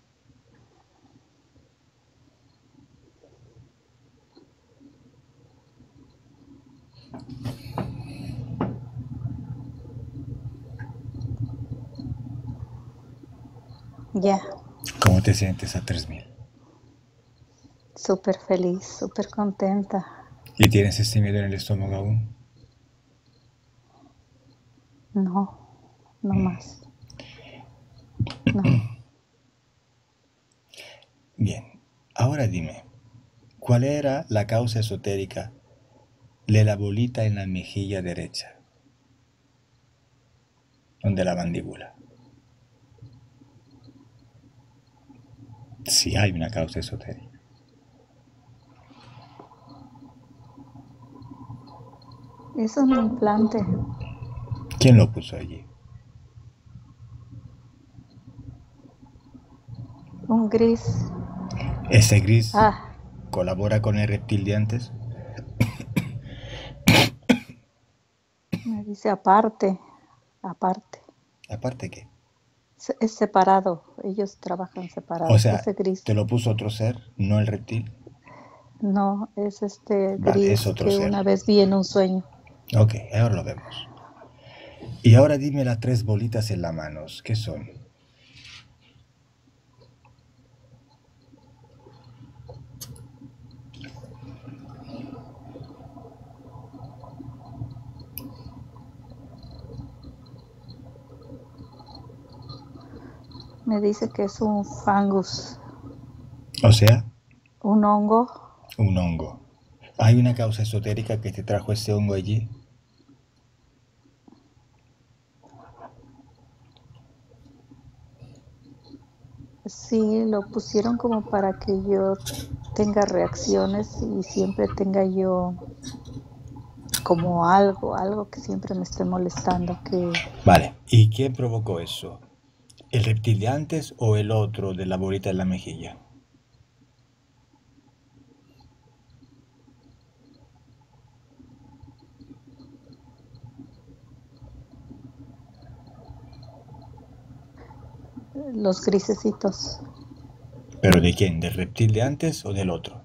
Ya, ¿Cómo te sientes a 3000? súper feliz, súper contenta. ¿Y tienes este miedo en el estómago aún? No, no más. No. Bien, ahora dime, ¿cuál era la causa esotérica de la bolita en la mejilla derecha, donde la mandíbula? Sí hay una causa esotérica. Es un implante, ¿Quién lo puso allí? un gris. ¿Ese gris Ah, colabora con el reptil de antes? me dice aparte, aparte. ¿Aparte qué? Es separado, ellos trabajan O separados. sea, Ese gris, ¿te lo puso otro ser, no el reptil? no, es este Vale, es gris otro que ser. una vez vi en un sueño. Ok, ahora lo vemos. Y ahora dime las tres bolitas en las manos, ¿qué son? Me dice que es un fungus, O sea, un hongo. un hongo. ¿Hay una causa esotérica que te trajo ese hongo allí? Sí, lo pusieron como para que yo tenga reacciones y siempre tenga yo como algo que siempre me esté molestando, que Vale, ¿y quién provocó eso? ¿El reptil de antes o el otro de la bolita en la mejilla? los grisecitos. ¿Pero de quién? ¿Del reptil de antes o del otro?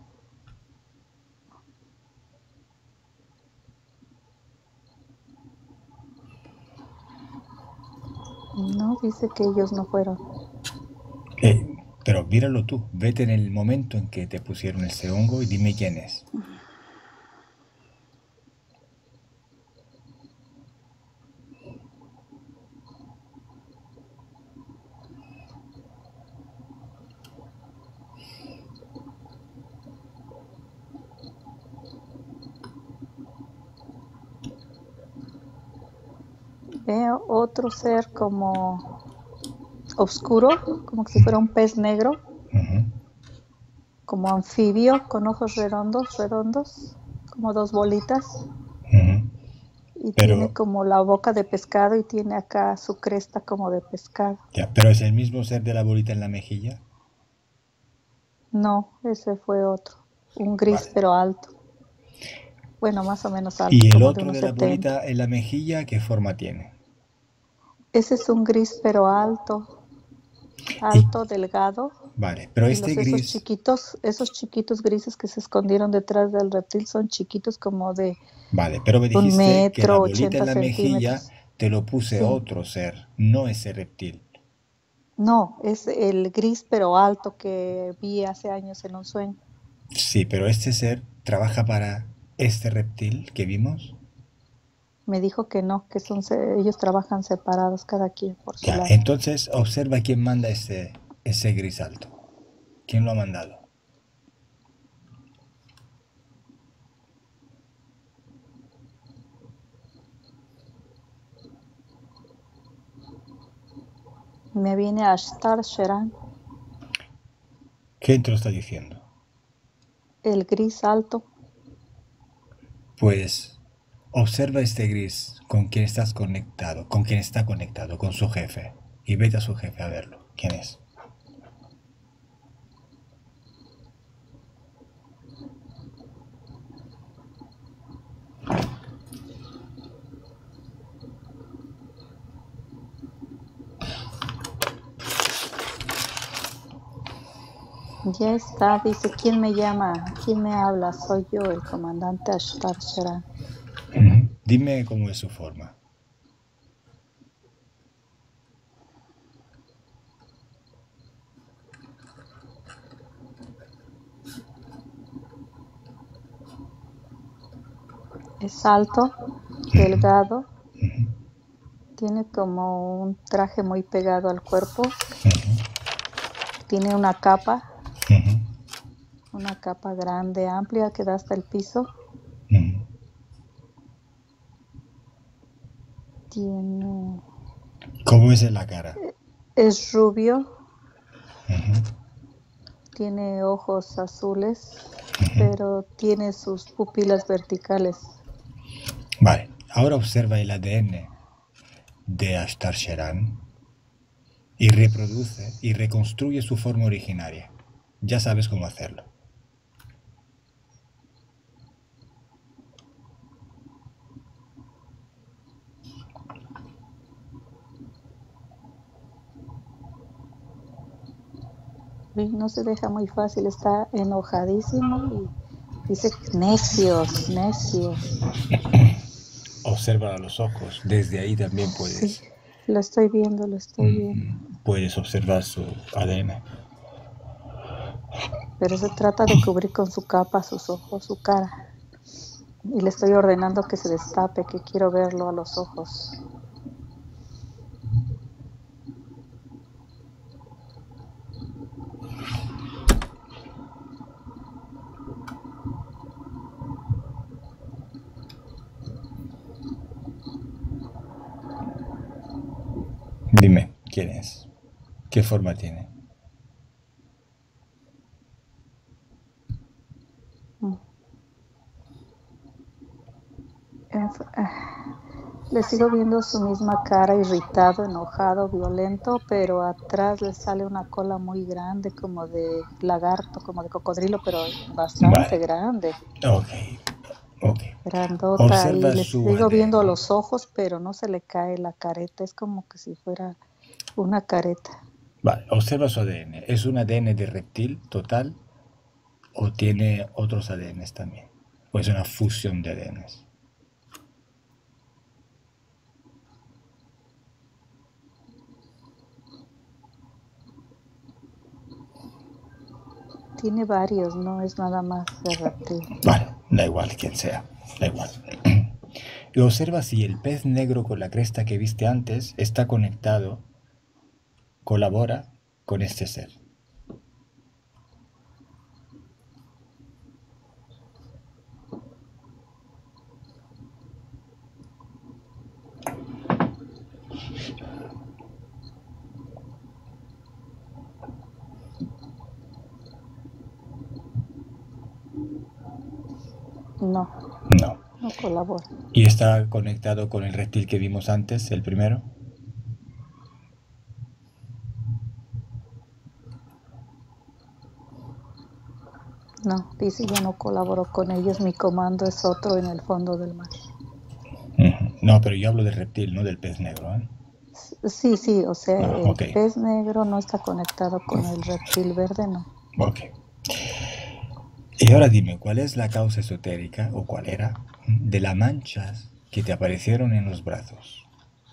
No, dice que ellos no fueron. Pero míralo tú, vete en el momento en que te pusieron ese hongo y dime quién es. Veo otro ser como oscuro, como si fuera un pez negro, Ujú, como anfibio, con ojos redondos, redondos, como dos bolitas, ujú. y tiene Pero, como la boca de pescado y tiene acá su cresta como de pescado. ya, pero es el mismo ser de la bolita en la mejilla. No, ese fue otro, un gris Vale. pero alto, bueno, más o menos alto, ¿Y el como de otro unos de la 70. bolita en la mejilla, qué forma tiene? Ese es un gris pero alto, Y, alto, delgado, vale, pero y este gris, esos chiquitos grises que se escondieron detrás del reptil son chiquitos como de vale, pero me un dijiste que la metro, bolita en 80 la mejilla centímetros. te lo puse Sí, otro ser, no ese reptil. no, es el gris pero alto que vi hace años en un sueño. Sí, pero este ser trabaja para este reptil que vimos. Me dijo que no, que ellos trabajan separados, cada quien por su Ya, lado. entonces observa quién manda ese gris alto. ¿Quién lo ha mandado? Me viene a Ashtar Sheran, ¿Quién te lo está diciendo? el gris alto. Pues observa este gris con quien estás conectado, con quien está conectado, con su jefe. Y vete a su jefe a verlo. ¿Quién es? Ya está, dice, ¿quién me llama? ¿Quién me habla? Soy yo, el comandante Ashtar Sheran. Dime cómo es su forma. Es alto, delgado, tiene como un traje muy pegado al cuerpo, tiene una capa grande, amplia que da hasta el piso. Tiene, ¿Cómo es en la cara? es rubio, tiene ojos azules, pero tiene sus pupilas verticales. Vale, ahora observa el ADN de Ashtar Sheran y reproduce y reconstruye su forma originaria. Ya sabes cómo hacerlo. Y no se deja muy fácil, está enojadísimo y dice, necios, necios. Observa a los ojos. Desde ahí también Sí, puedes, lo estoy viendo, lo estoy viendo. puedes observar su ADN. Pero se trata de cubrir con su capa sus ojos, su cara. Y le estoy ordenando que se destape, que quiero verlo a los ojos. Dime, ¿quién es? ¿Qué forma tiene? Mm. Le sigo viendo su misma cara, irritado, enojado, violento, pero atrás le sale una cola muy grande, como de lagarto, como de cocodrilo, pero bastante Vale, grande, ok, ok. grandota. Y Observa le su sigo viendo ADN. los ojos, pero no se le cae la careta, es como que si fuera una careta. Vale, observa su ADN. ¿Es un ADN de reptil total o tiene otros ADNs también? ¿O es una fusión de ADNs? Tiene varios, no es nada más de reptil. Vale, da igual quién sea, da igual. Y observa si el pez negro con la cresta que viste antes está conectado, colabora con este ser. No, No. no colabora. ¿Y está conectado con el reptil que vimos antes, el primero? No, dice yo no colaboro con ellos, mi comando es otro en el fondo del mar. No, pero yo hablo del reptil, no del pez negro, ¿eh? Sí, sí, o sea, el Ok, pez negro no está conectado con el reptil verde, no. ok. Y ahora dime, ¿cuál es la causa esotérica, o cuál era, de las manchas que te aparecieron en los brazos?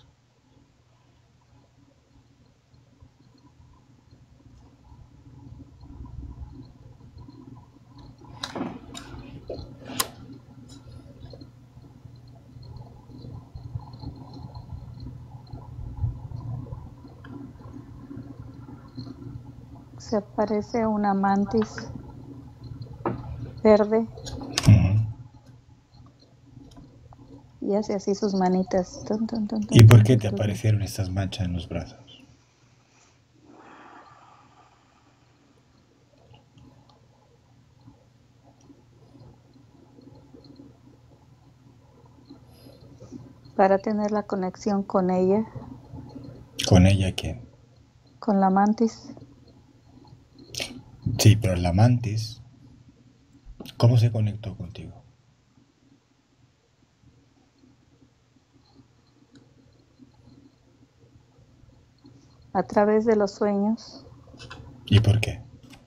Se parece a una mantis verde y hace así sus manitas. Tun, tun, tun, ¿Y tun, por tun, qué tun, te tun. aparecieron estas manchas en los brazos? Para tener la conexión con ella, ¿Con ella quién? con la mantis, Sí, pero la mantis, ¿cómo se conectó contigo? a través de los sueños, ¿Y por qué?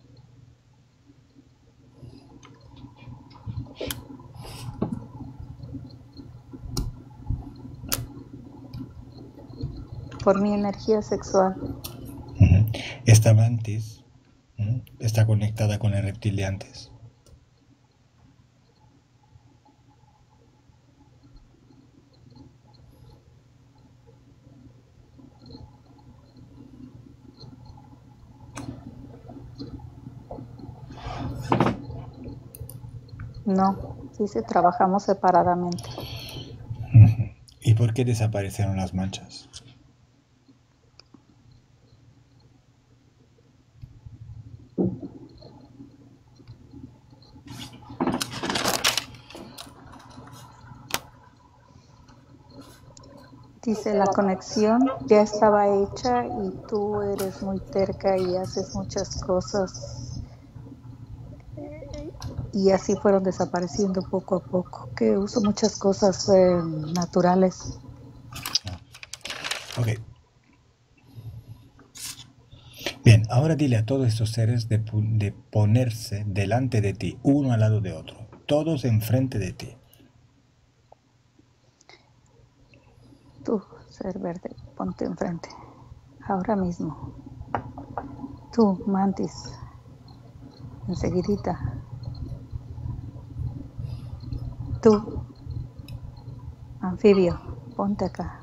por mi energía sexual. Esta mantis está conectada con el reptil de antes. No, dice trabajamos separadamente. ¿Y por qué desaparecieron las manchas? Dice la conexión ya estaba hecha y tú eres muy terca y haces muchas cosas y así fueron desapareciendo poco a poco, que uso muchas cosas naturales. Ok. Bien, ahora dile a todos estos seres de ponerse delante de ti, uno al lado de otro, todos enfrente de ti. Tú, ser verde, ponte enfrente, ahora mismo. Tú, mantis, enseguidita. Tú, anfibio, ponte acá.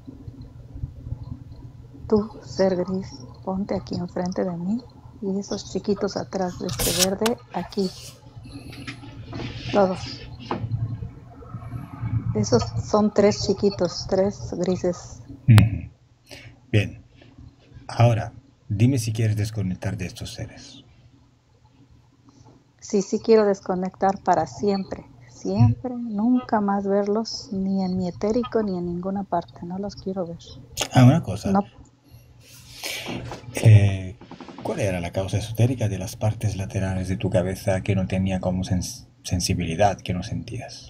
Tú, ser gris, ponte aquí enfrente de mí y esos chiquitos atrás de este verde, aquí. Todos. Esos son 3 chiquitos, 3 grises. Bien, ahora dime si quieres desconectar de estos seres. Sí, sí quiero desconectar para siempre. Siempre, nunca más verlos, ni en mi etérico, ni en ninguna parte. No los quiero ver. Una cosa. No, ¿Cuál era la causa esotérica de las partes laterales de tu cabeza que no tenía como sensibilidad, que no sentías?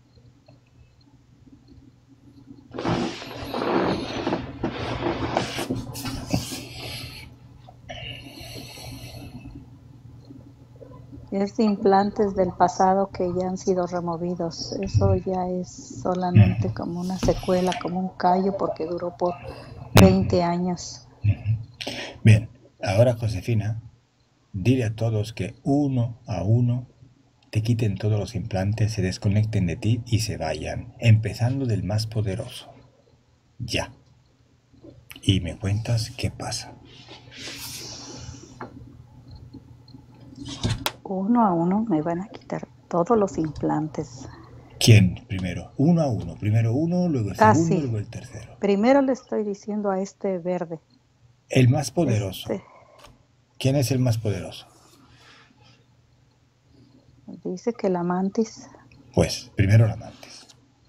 es de implantes del pasado que ya han sido removidos. Eso ya es solamente como una secuela, como un callo, porque duró por 20 años. Bien, ahora Josefina, dile a todos que uno a uno te quiten todos los implantes, se desconecten de ti y se vayan, empezando del más poderoso. Ya. Y me cuentas qué pasa. Uno a uno me van a quitar todos los implantes. ¿Quién primero? Uno a uno. Primero uno, luego el segundo, Sí. luego el tercero. Primero le estoy diciendo a este verde. El más poderoso. ¿Quién es el más poderoso? Dice que la mantis. Pues, primero la mantis.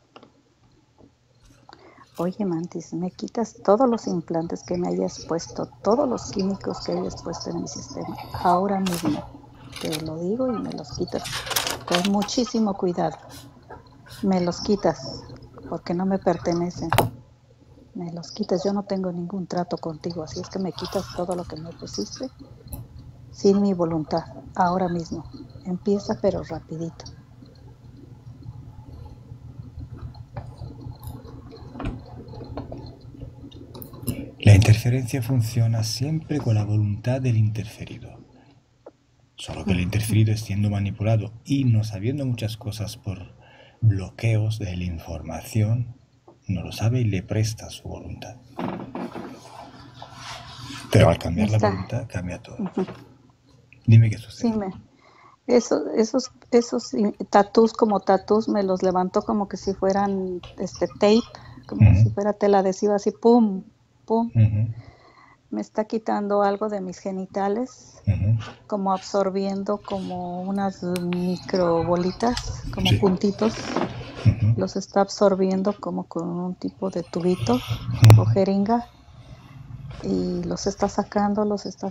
Oye, Mantis, me quitas todos los implantes que me hayas puesto, todos los químicos que hayas puesto en mi sistema, ahora mismo. Te lo digo y me los quitas con muchísimo cuidado. Me los quitas porque no me pertenecen. Me los quitas, yo no tengo ningún trato contigo, así es que me quitas todo lo que me pusiste sin mi voluntad, ahora mismo. Empieza pero rapidito. La interferencia funciona siempre con la voluntad del interferido. Solo que el interferido, siendo manipulado y no sabiendo muchas cosas por bloqueos de la información, no lo sabe y le presta su voluntad. Pero al cambiar la voluntad, cambia todo. Dime qué sucede. Sí, esos tatús como tatús me los levantó como que si fueran tape, como si fuera tela adhesiva, así pum, pum. Me está quitando algo de mis genitales, como absorbiendo como unas micro bolitas, como puntitos. Los está absorbiendo como con un tipo de tubito o jeringa y los está sacando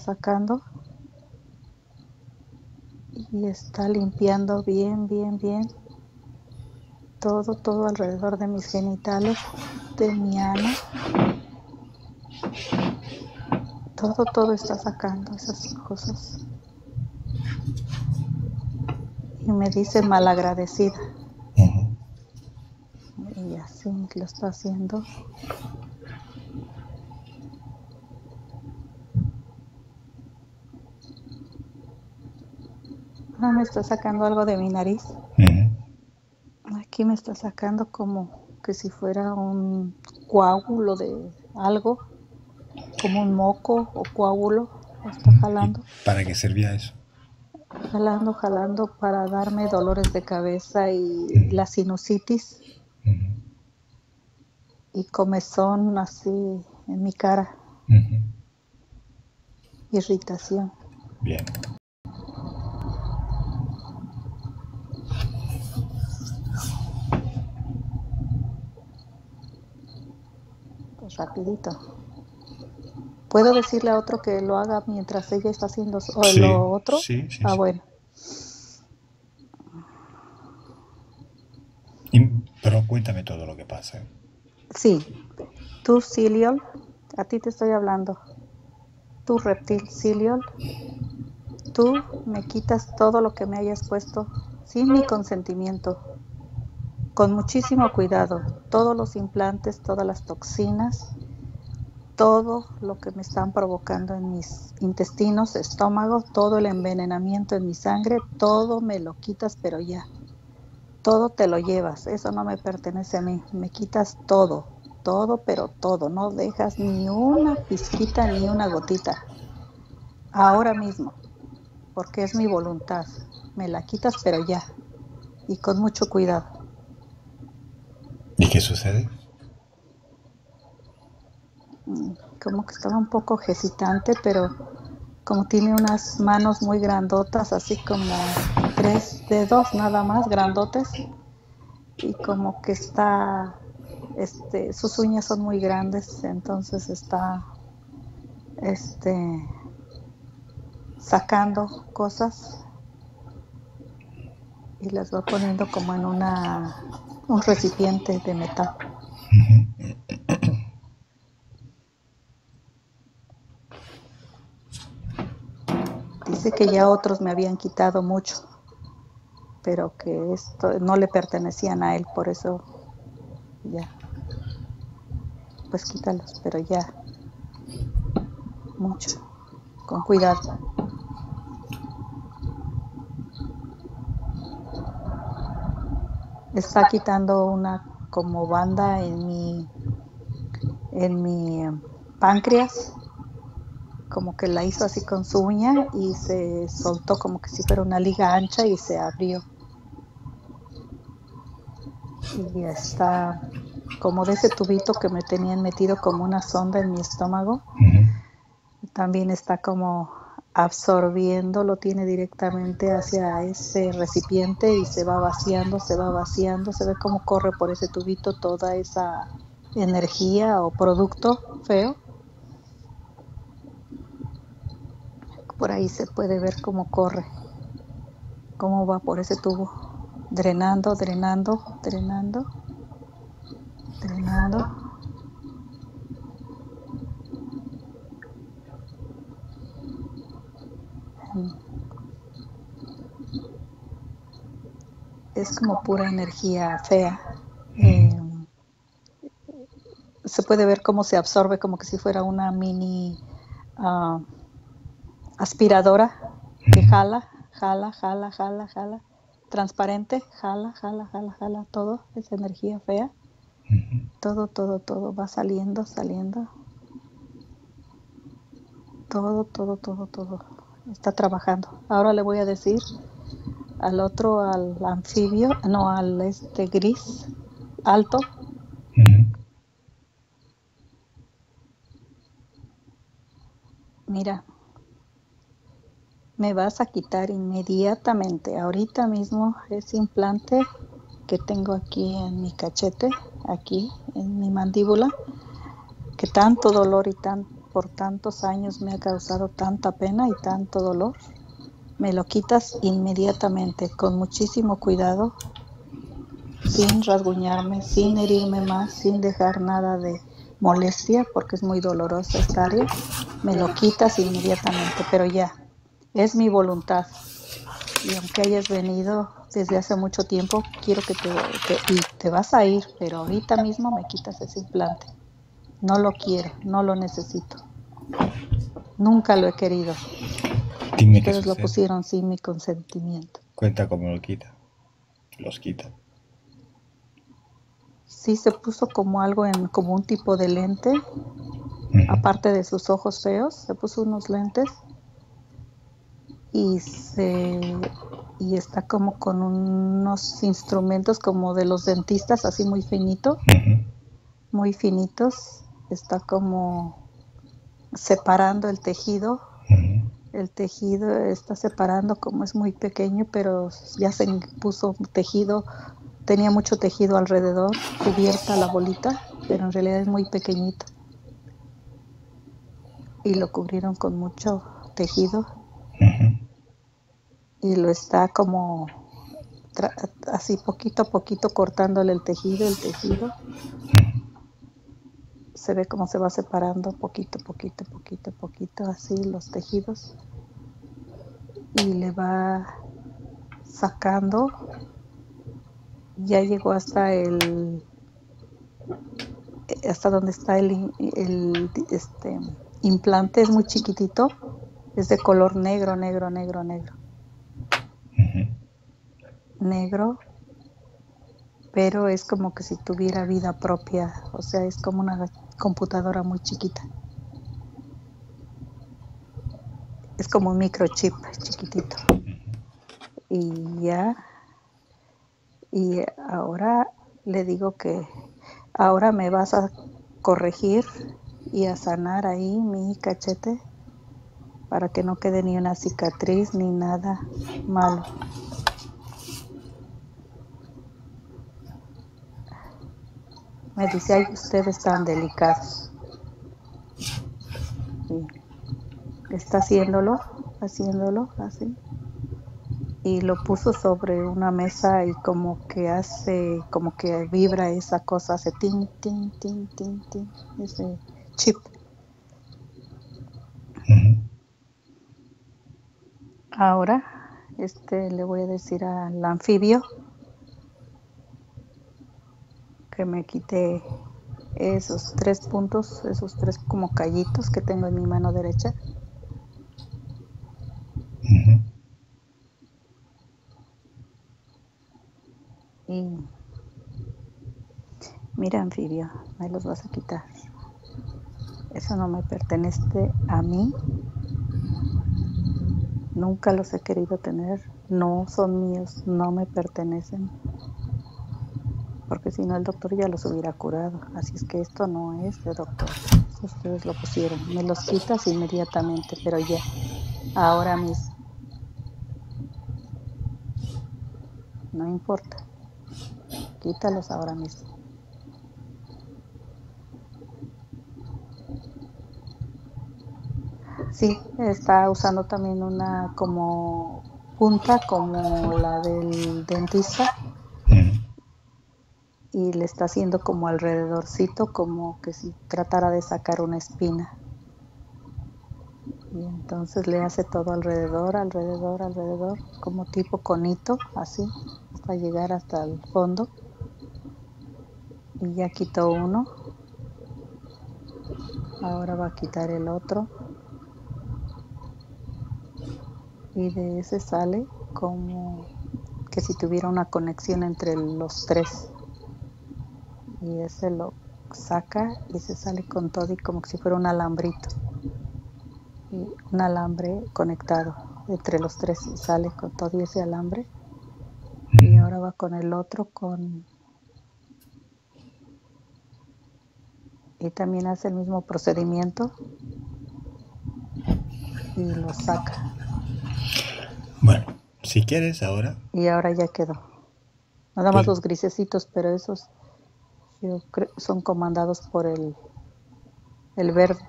y está limpiando bien, bien, bien todo alrededor de mis genitales, de mi ano. Todo está sacando esas cosas. Y me dice malagradecida. Y así lo está haciendo. Me está sacando algo de mi nariz. Aquí me está sacando como que si fuera un coágulo de algo, como un moco o coágulo. Está jalando. ¿Para qué servía eso? Jalando para darme dolores de cabeza y la sinusitis. Y comezón así en mi cara. Irritación. Bien. Pues rapidito. ¿Puedo decirle a otro que lo haga mientras ella está haciendo lo otro? Sí. Bueno. Pero cuéntame todo lo que pasa. Sí. Tú, Ciliol, a ti te estoy hablando. Tú, reptil Ciliol, tú me quitas todo lo que me hayas puesto sin mi consentimiento. Con muchísimo cuidado. Todos los implantes, todas las toxinas, todo lo que me están provocando en mis intestinos, estómago, todo el envenenamiento en mi sangre, todo me lo quitas, pero ya. Todo te lo llevas, eso no me pertenece a mí. Me quitas todo, pero todo. No dejas ni una pizquita ni una gotita. Ahora mismo, porque es mi voluntad. Me la quitas, pero ya. Y con mucho cuidado. ¿Y qué sucede? Como que estaba un poco hesitante, pero como tiene unas manos muy grandotas, así como 3 dedos nada más, grandotes, y como que está, sus uñas son muy grandes, entonces está, sacando cosas y las va poniendo como en un recipiente de metal. Dice que ya otros me habían quitado mucho, pero que esto no le pertenecían a él, por eso ya, pues quítalos, pero ya, mucho, con cuidado. Está quitando una como banda en mi páncreas, como que la hizo así con su uña y se soltó como que si fuera una liga ancha y se abrió. Y está como de ese tubito que me tenían metido como una sonda en mi estómago. También está como absorbiendo, lo tiene directamente hacia ese recipiente y se va vaciando, se va vaciando, se ve cómo corre por ese tubito toda esa energía o producto feo. Por ahí se puede ver cómo corre, cómo va por ese tubo, drenando, drenando, drenando, drenando. Es como pura energía fea. Se puede ver cómo se absorbe como que si fuera una mini aspiradora que jala, jala, jala, jala, jala, transparente, jala, jala, jala, jala, todo, esa energía fea, todo, todo, todo va saliendo, saliendo, todo, todo, todo, todo, está trabajando. Ahora le voy a decir al otro, al anfibio, no, al gris, alto. Mira, me vas a quitar inmediatamente, ahorita mismo, ese implante que tengo aquí en mi cachete, aquí en mi mandíbula, que tanto dolor y por tantos años me ha causado tanta pena y tanto dolor. Me lo quitas inmediatamente, con muchísimo cuidado, sin rasguñarme, sin herirme más, sin dejar nada de molestia, porque es muy dolorosa esta área. Me lo quitas inmediatamente, pero ya, es mi voluntad. Y aunque hayas venido desde hace mucho tiempo, quiero que te vas a ir, pero ahorita mismo me quitas ese implante. No lo quiero, no lo necesito. Nunca lo he querido. Dime qué Ustedes lo sucede. pusieron sin mi consentimiento. Cuenta cómo lo quita. Los quita. Sí, se puso como algo como un tipo de lente. Aparte de sus ojos feos, se puso unos lentes y está como con unos instrumentos como de los dentistas, así muy finito, muy finitos. Está como separando el tejido. El tejido está separando, como es muy pequeño, pero ya se puso tejido, tenía mucho tejido alrededor, cubierta la bolita, pero en realidad es muy pequeñito. Y lo cubrieron con mucho tejido. Y lo está como así poquito a poquito cortándole el tejido. Se ve cómo se va separando poquito, poquito, poquito, poquito, así los tejidos. Y le va sacando. Ya llegó hasta donde está el implante. Es muy chiquitito, es de color negro, negro, negro, negro. Negro, pero es como que si tuviera vida propia, o sea, es como una computadora muy chiquita. Es como un microchip chiquitito. Y ahora le digo que ahora me vas a corregir y a sanar ahí mi cachete para que no quede ni una cicatriz ni nada malo. Me dice, ay, ustedes tan delicados. Y está haciéndolo así. Y lo puso sobre una mesa y como que vibra esa cosa, hace tin, tin, tin, tin, tin, ese chip. Ahora, le voy a decir al anfibio que me quite esos 3 puntos, esos 3 como callitos que tengo en mi mano derecha. Y mira, anfibio, me los vas a quitar. Eso no me pertenece a mí. Nunca los he querido tener. No son míos, no me pertenecen. Porque si no el doctor ya los hubiera curado. Así es que esto no es de doctor. Ustedes lo pusieron. Me los quitas inmediatamente, pero ya. ahora mismo. No importa. Quítalos ahora mismo. Sí, está usando también una como punta como la del dentista Ujú. y le está haciendo como alrededorcito, como que si tratara de sacar una espina. Y entonces le hace todo alrededor, alrededor, alrededor, como tipo conito, así, hasta llegar hasta el fondo. Y ya quitó uno, ahora va a quitar el otro. Y de ese sale como que si tuviera una conexión entre los tres. Y ese lo saca y se sale con todo y como si fuera un alambrito. Y un alambre conectado entre los tres y sale con todo y ese alambre. Y ahora va con el otro y también hace el mismo procedimiento y lo saca. Bueno, si quieres ahora, Y ahora ya quedó. Nada más pues, los grisecitos, pero esos yo creo son comandados por el verde.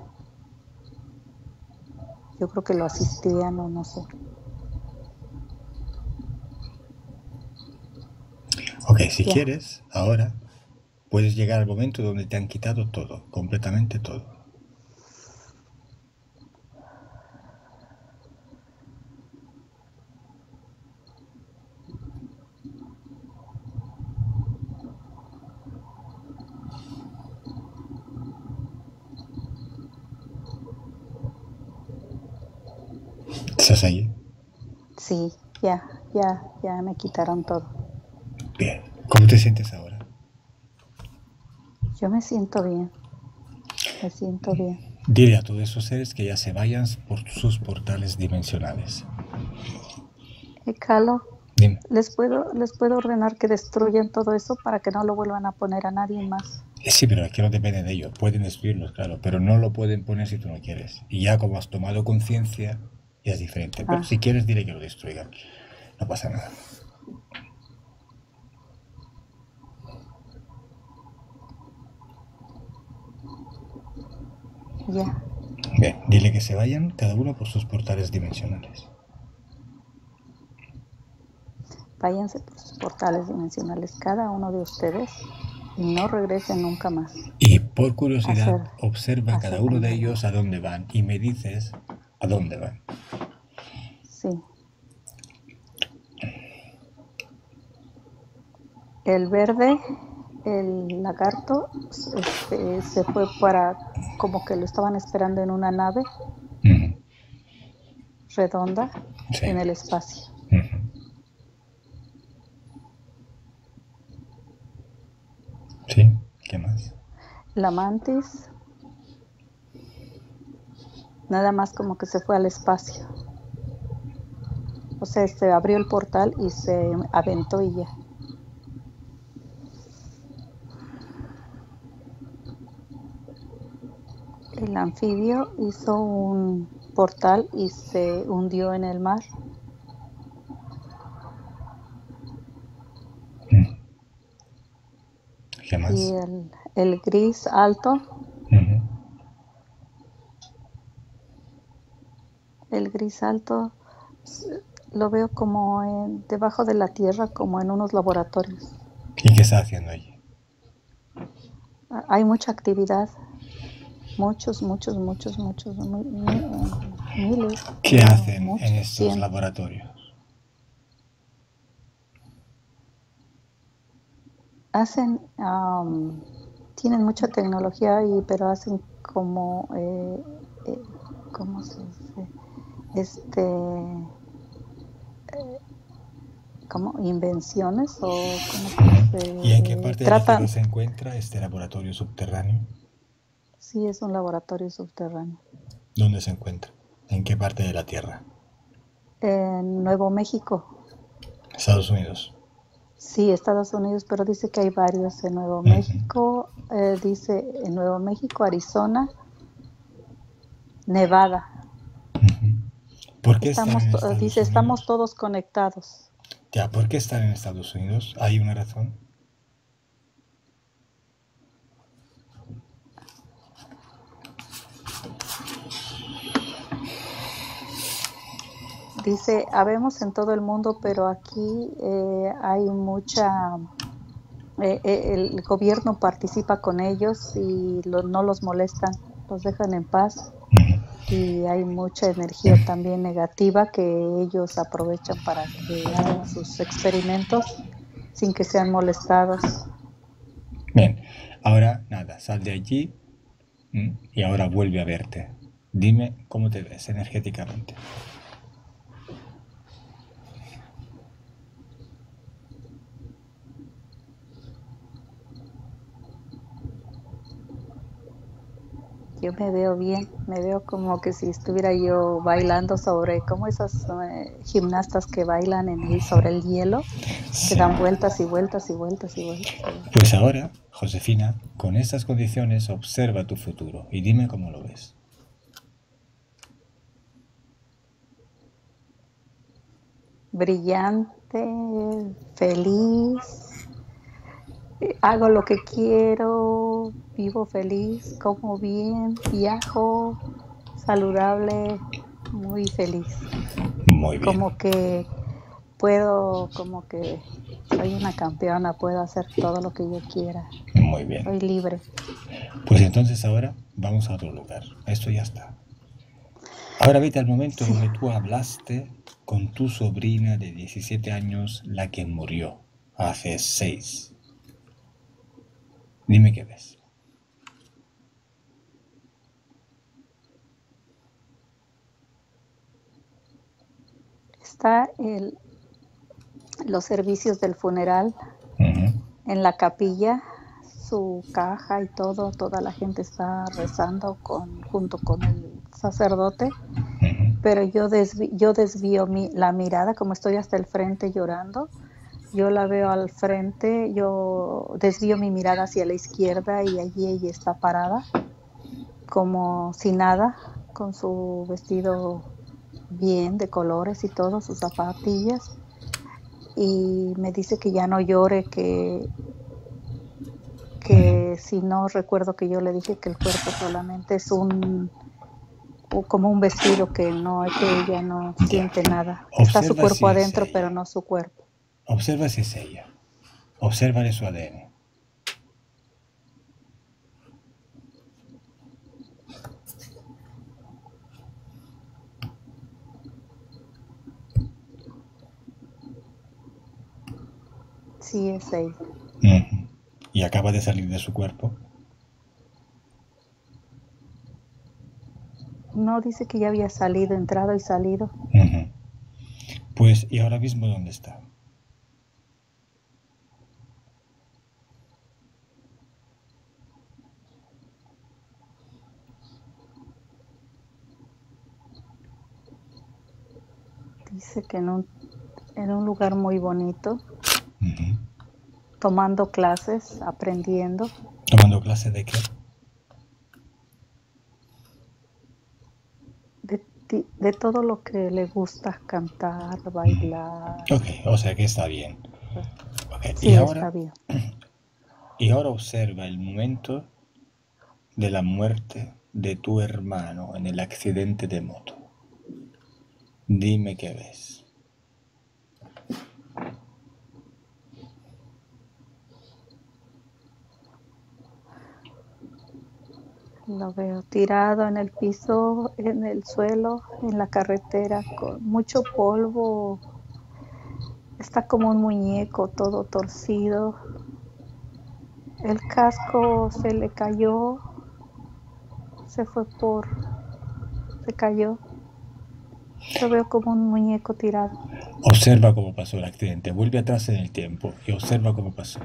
Yo creo que lo asistían o no sé. ok, si Ya, quieres ahora, puedes llegar al momento donde te han quitado todo, completamente todo. ¿Estás allí? sí, ya me quitaron todo. Bien. ¿Cómo te sientes ahora? Yo me siento bien, me siento bien. Dile a todos esos seres que ya se vayan por sus portales dimensionales. Calo, Dime. les puedo ordenar que destruyan todo eso para que no lo vuelvan a poner a nadie más. Sí, pero es que no depende de ellos. Pueden destruirlos, claro, pero no lo pueden poner si tú no quieres. Y ya como has tomado conciencia, ya es diferente. Pero Ah, si quieres, dile que lo destruigan. No pasa nada. ya, Bien, dile que se vayan cada uno por sus portales dimensionales. váyanse por sus portales dimensionales cada uno de ustedes y no regresen nunca más Y por a curiosidad, hacer, observa a a cada hacer uno de daño a ellos nadie. a dónde van y me dices a dónde van. Sí, el verde, el lagarto, se fue para, como que lo estaban esperando en una nave Ujú. redonda Sí. en el espacio. Ujú. Sí. ¿Qué más? La mantis, nada más como que se fue al espacio. O sea, se abrió el portal y se aventó y ya. El anfibio hizo un portal y se hundió en el mar. Ujú. ¿Qué Y más? el gris alto, Ujú. el gris alto lo veo como debajo de la tierra, como en unos laboratorios. ¿Y qué está haciendo allí? Hay mucha actividad, muchos, miles, ¿Qué no, hacen en muchos, estos cientos. laboratorios? Hacen, tienen mucha tecnología, pero hacen como, ¿cómo se dice? Este, como invenciones o como que ¿Y en qué se parte de la Tierra tratan. se encuentra este laboratorio subterráneo? Sí, es un laboratorio subterráneo. ¿Dónde se encuentra? ¿En qué parte de la Tierra? En Nuevo México. Estados Unidos. Sí, Estados Unidos, pero dice que hay varios en Nuevo Ujú. México. Dice en Nuevo México, Arizona, Nevada. Ujú. ¿Por qué están en Estados Dice, estamos Unidos? todos conectados. Ya, ¿por qué están en Estados Unidos? ¿Hay una razón? Dice, habemos en todo el mundo, pero aquí hay mucha, el gobierno participa con ellos y no los molestan, los dejan en paz. Ujú. Y hay mucha energía también negativa que ellos aprovechan para que hagan sus experimentos sin que sean molestados. Bien, ahora nada, sal de allí y ahora vuelve a verte. Dime cómo te ves energéticamente. Yo me veo bien, me veo como que si estuviera yo bailando sobre, como esas gimnastas que bailan sobre el hielo, que Sí. dan vueltas y vueltas y vueltas y vueltas y vueltas. Pues ahora, Josefina, con estas condiciones observa tu futuro y dime cómo lo ves. Brillante, feliz, hago lo que quiero, vivo feliz, como bien, viajo, saludable, muy feliz. Muy bien, Como que puedo, como que soy una campeona, puedo hacer todo lo que yo quiera, muy bien. soy libre. Pues entonces ahora vamos a otro lugar. Esto ya está. Ahora vete al momento Sí, donde tú hablaste con tu sobrina de 17 años, la que murió hace 6. Dime qué ves. está los servicios del funeral Ujú, en la capilla, su caja y todo, toda la gente está rezando junto con el sacerdote, ujú. pero yo desvío la mirada, como estoy hasta el frente llorando, yo la veo al frente, yo desvío mi mirada hacia la izquierda y allí ella está parada, como si nada, con su vestido bien de colores y todo, sus zapatillas, y me dice que ya no llore, que si no recuerdo que yo le dije que el cuerpo solamente es como un vestido, que ella no Ya. siente nada, que está su Observa cuerpo si es adentro, pero ella. no su cuerpo. Observa si es ella. Observa su ADN. Sí, es ella. Ujú. Y acaba de salir de su cuerpo. No, dice que ya había salido, entrado y salido. Ujú. Pues, ¿y ahora mismo dónde está? Dice que en un lugar muy bonito, Ujú. tomando clases, aprendiendo ¿Tomando clase de qué? de todo lo que le gusta, cantar, bailar. Ok, o sea que está bien. Ok, Sí, está bien. y ahora observa el momento de la muerte de tu hermano en el accidente de moto. Dime qué ves. Lo veo tirado en el piso, en el suelo, en la carretera, con mucho polvo. Está como un muñeco todo torcido. El casco se le cayó, se fue se cayó. Lo veo como un muñeco tirado. Observa cómo pasó el accidente. Vuelve atrás en el tiempo y observa cómo pasó.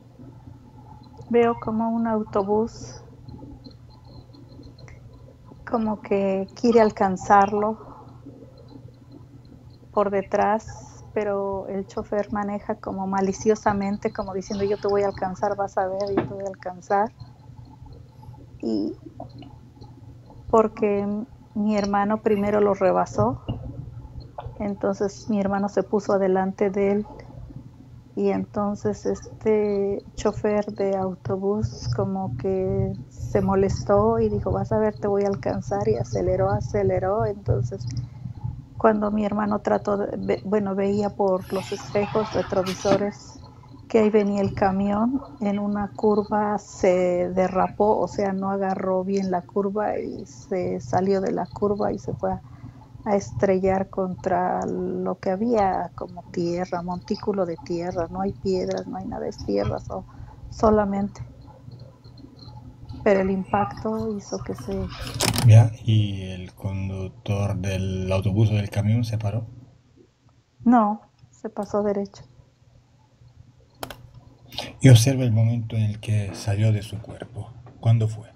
Veo como un autobús como que quiere alcanzarlo por detrás, pero el chofer maneja como maliciosamente, como diciendo yo te voy a alcanzar, vas a ver, yo te voy a alcanzar. Y porque mi hermano primero lo rebasó, entonces mi hermano se puso adelante de él y entonces este chofer de autobús como que se molestó y dijo, vas a ver, te voy a alcanzar, y aceleró. Entonces cuando mi hermano trató bueno, veía por los espejos retrovisores que ahí venía el camión, en una curva se derrapó, o sea, no agarró bien la curva y se salió de la curva y se fue a estrellar contra lo que había como tierra, montículo de tierra, no hay piedras, no hay nada, es tierra solamente. Pero el impacto hizo que Ya, y el conductor del autobús o del camión se paró. no, se pasó derecho. Y observa el momento en el que salió de su cuerpo. ¿Cuándo fue?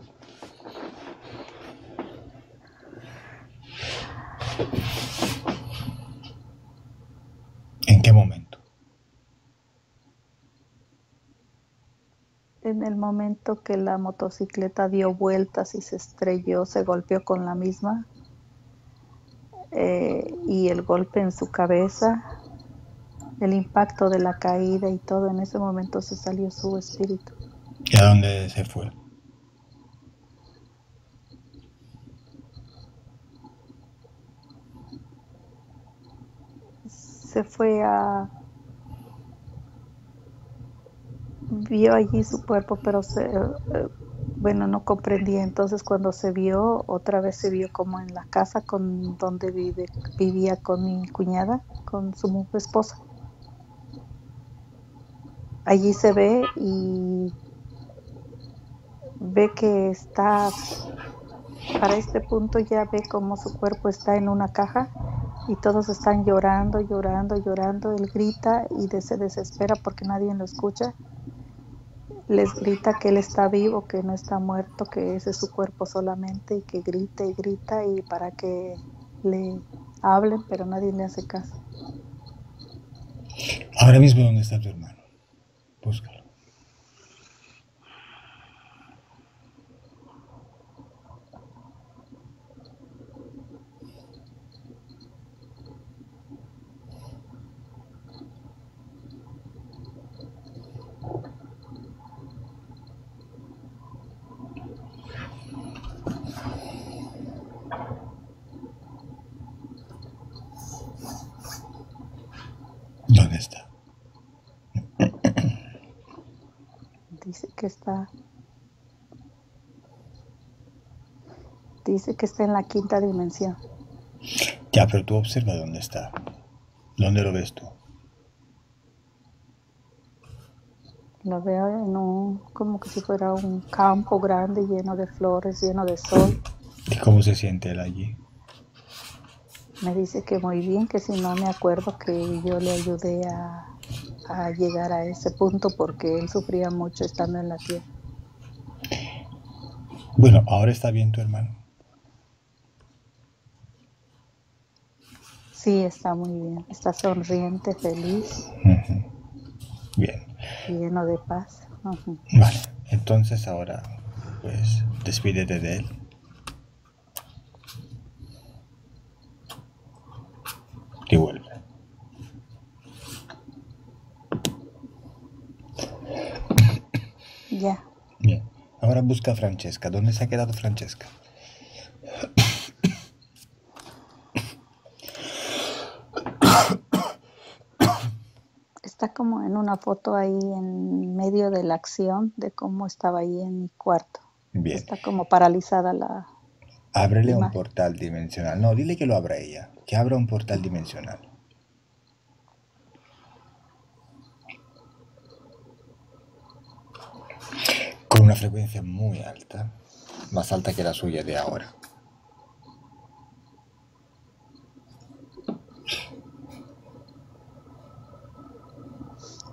¿En qué momento? En el momento que la motocicleta dio vueltas y se estrelló, se golpeó con la misma, y el golpe en su cabeza, el impacto de la caída y todo, en ese momento se salió su espíritu. ¿Y a dónde se fue? Se fue a vio allí su cuerpo, pero bueno, no comprendía. Entonces, cuando se vio, otra vez se vio como en la casa con donde vivía con mi cuñada, con su esposa. Allí se ve y ve que está, para este punto ya ve como su cuerpo está en una caja y todos están llorando, llorando, llorando. Él grita y se desespera porque nadie lo escucha. Les grita que él está vivo, que no está muerto, que ese es su cuerpo solamente, y que grita y grita y para que le hablen, pero nadie le hace caso. Ahora mismo, ¿dónde está tu hermano? Búscalo. ¿Dónde está? Dice que está, dice que está en la quinta dimensión. Ya, pero tú observa dónde está. ¿Dónde lo ves tú? Lo veo como que si fuera un campo grande lleno de flores, lleno de sol. ¿Y cómo se siente él allí? Me dice que muy bien, que si no me acuerdo que yo le ayudé a llegar a ese punto porque él sufría mucho estando en la tierra. Bueno, ahora está bien tu hermano. Sí, está muy bien, está sonriente, feliz, Bien. lleno de paz. Ujú. Vale. Entonces ahora, pues, despídete de él. Y vuelve. Ya, Bien. Ahora busca a Francesca. ¿Dónde se ha quedado Francesca? está como en una foto ahí en medio de la acción de cómo estaba ahí en mi cuarto. Bien. Está como paralizada la Ábrele un imagen. portal dimensional. No, dile que lo abra ella. Que abra un portal dimensional. Con una frecuencia muy alta. Más alta que la suya de ahora.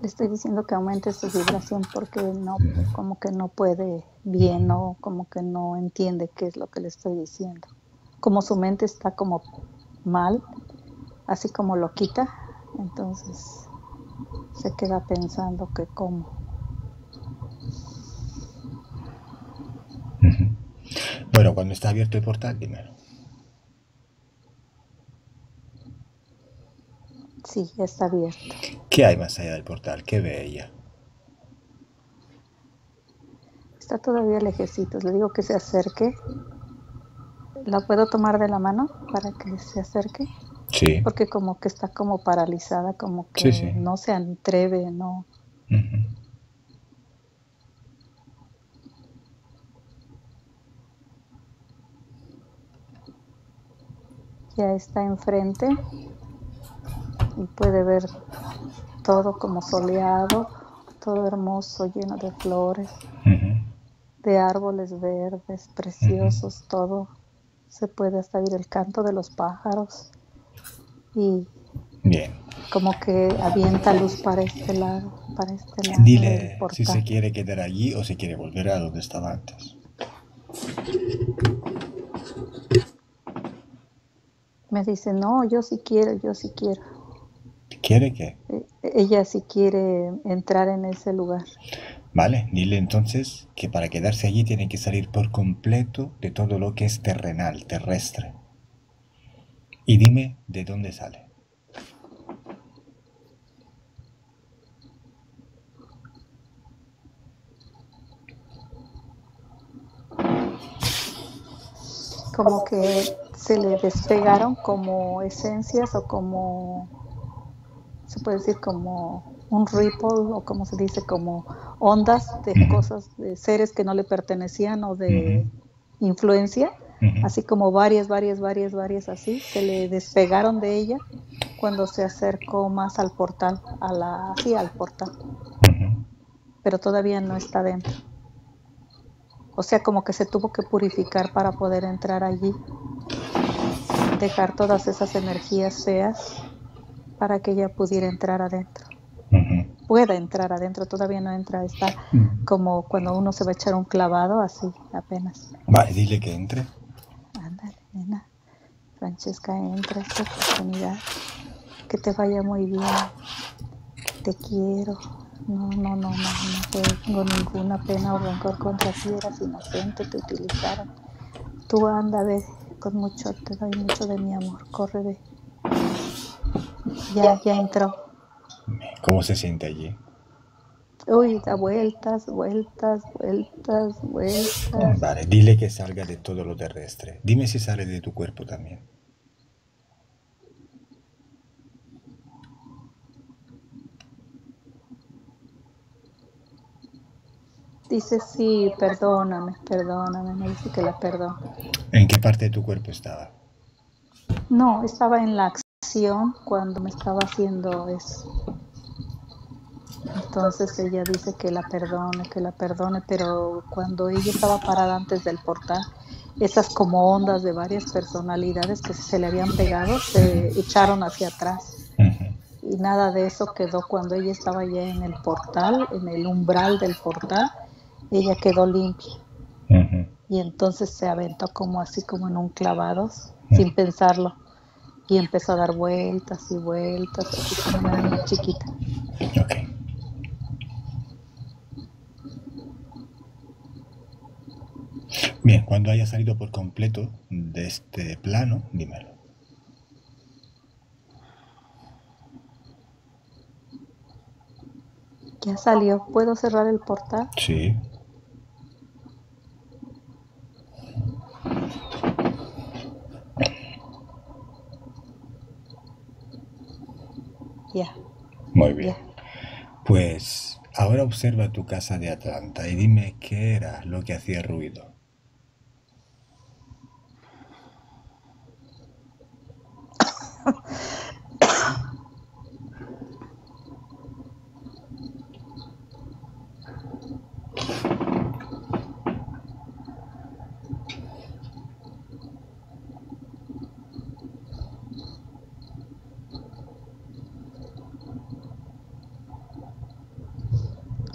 Le estoy diciendo que aumente su vibración porque no, Ujú. como que no puede bien, no, como que no entiende qué es lo que le estoy diciendo. Como su mente está como mal, así como lo quita, entonces se queda pensando que cómo. Ujú. Bueno, cuando está abierto el portal, dímelo. Sí, ya está abierto. ¿Qué hay más allá del portal? ¿Qué ve ella? Está todavía lejecitos. Le digo que se acerque. ¿La puedo tomar de la mano para que se acerque? Sí, Porque como que está como paralizada, como que sí, sí. no se atreve, no. Ujú. Ya está enfrente y puede ver todo como soleado, todo hermoso, lleno de flores, Ujú. de árboles verdes, Ujú. preciosos, todo. Se puede hasta oír el canto de los pájaros y Bien. como que avienta luz para este lado del Dile si se portal. quiere quedar allí o si quiere volver a donde estaba antes. Me dice, no, yo sí quiero, yo sí quiero. ¿Quiere que? Ella sí quiere entrar en ese lugar. Vale, dile entonces que para quedarse allí tiene que salir por completo de todo lo que es terrenal, terrestre. Y dime de dónde sale. Como que se le despegaron como esencias o como, se puede decir como un ripple o como se dice, como ondas de Ujú. cosas, de seres que no le pertenecían o Ujú. de influencia, Ujú. así como varias así, se le despegaron de ella cuando se acercó más al portal, sí, al portal, Ujú. pero todavía no está dentro. O sea, como que se tuvo que purificar para poder entrar allí, dejar todas esas energías feas para que ella pudiera entrar adentro. Ujú. Pueda entrar adentro, todavía no entra, está como cuando uno se va a echar un clavado, así apenas. Vale, dile que entre. Ándale, nena. Francesca, entra esta oportunidad. Que te vaya muy bien. Te quiero. No tengo ninguna pena o rencor contra ti. Eras inocente, te utilizaron. Tú anda, ve, con mucho, te doy mucho de mi amor. Corre, ve. Ya entró. ¿Cómo se siente allí? Uy, da vueltas, vueltas, vueltas, vueltas. Vale, dile que salga de todo lo terrestre. Dime si sale de tu cuerpo también. Dice, sí, perdóname, perdóname. Me dice que la perdone. ¿En qué parte de tu cuerpo estaba? No, estaba en la acción cuando me estaba haciendo eso. Entonces ella dice que la perdone, pero cuando ella estaba parada antes del portal, esas como ondas de varias personalidades que se le habían pegado se echaron hacia atrás. Ujú. Y nada de eso quedó cuando ella estaba ya en el portal, en el umbral del portal, ella quedó limpia. Ujú. Y entonces se aventó como así como en un clavados, Ujú. sin pensarlo. Y empezó a dar vueltas y vueltas, así como una niña chiquita. Ok. Bien, cuando haya salido por completo de este plano, dímelo. Ya salió. ¿Puedo cerrar el portal? Sí. Ya, Muy bien. ya. Pues ahora observa tu casa de Atlanta y dime qué era lo que hacía ruido.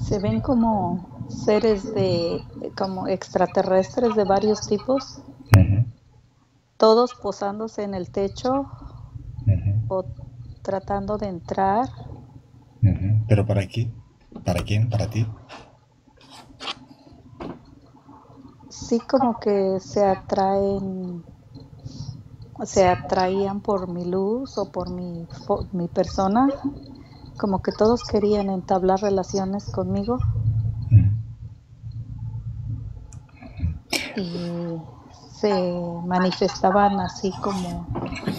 Se ven como seres como extraterrestres de varios tipos, Ujú, todos posándose en el techo ujú, o tratando de entrar. ujú. ¿Pero para qué? ¿Para quién? ¿Para ti? Sí, como que se atraían por mi luz o por mi persona, como que todos querían entablar relaciones conmigo Ujú. y se manifestaban así como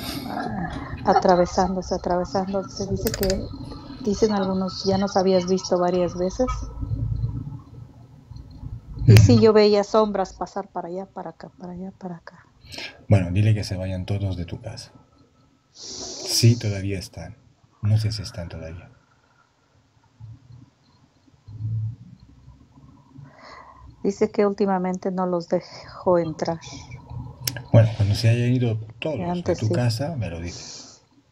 atravesándose. Dicen algunos, ya nos habías visto varias veces. Y sí, Ujú. yo veía sombras pasar para allá, para acá, para allá, para acá. Bueno, dile que se vayan todos de tu casa. Sí, todavía están. No sé si están todavía. Dice que últimamente no los dejo entrar, Bueno, cuando se hayan ido que todos de antes tu sí. casa, me lo dices.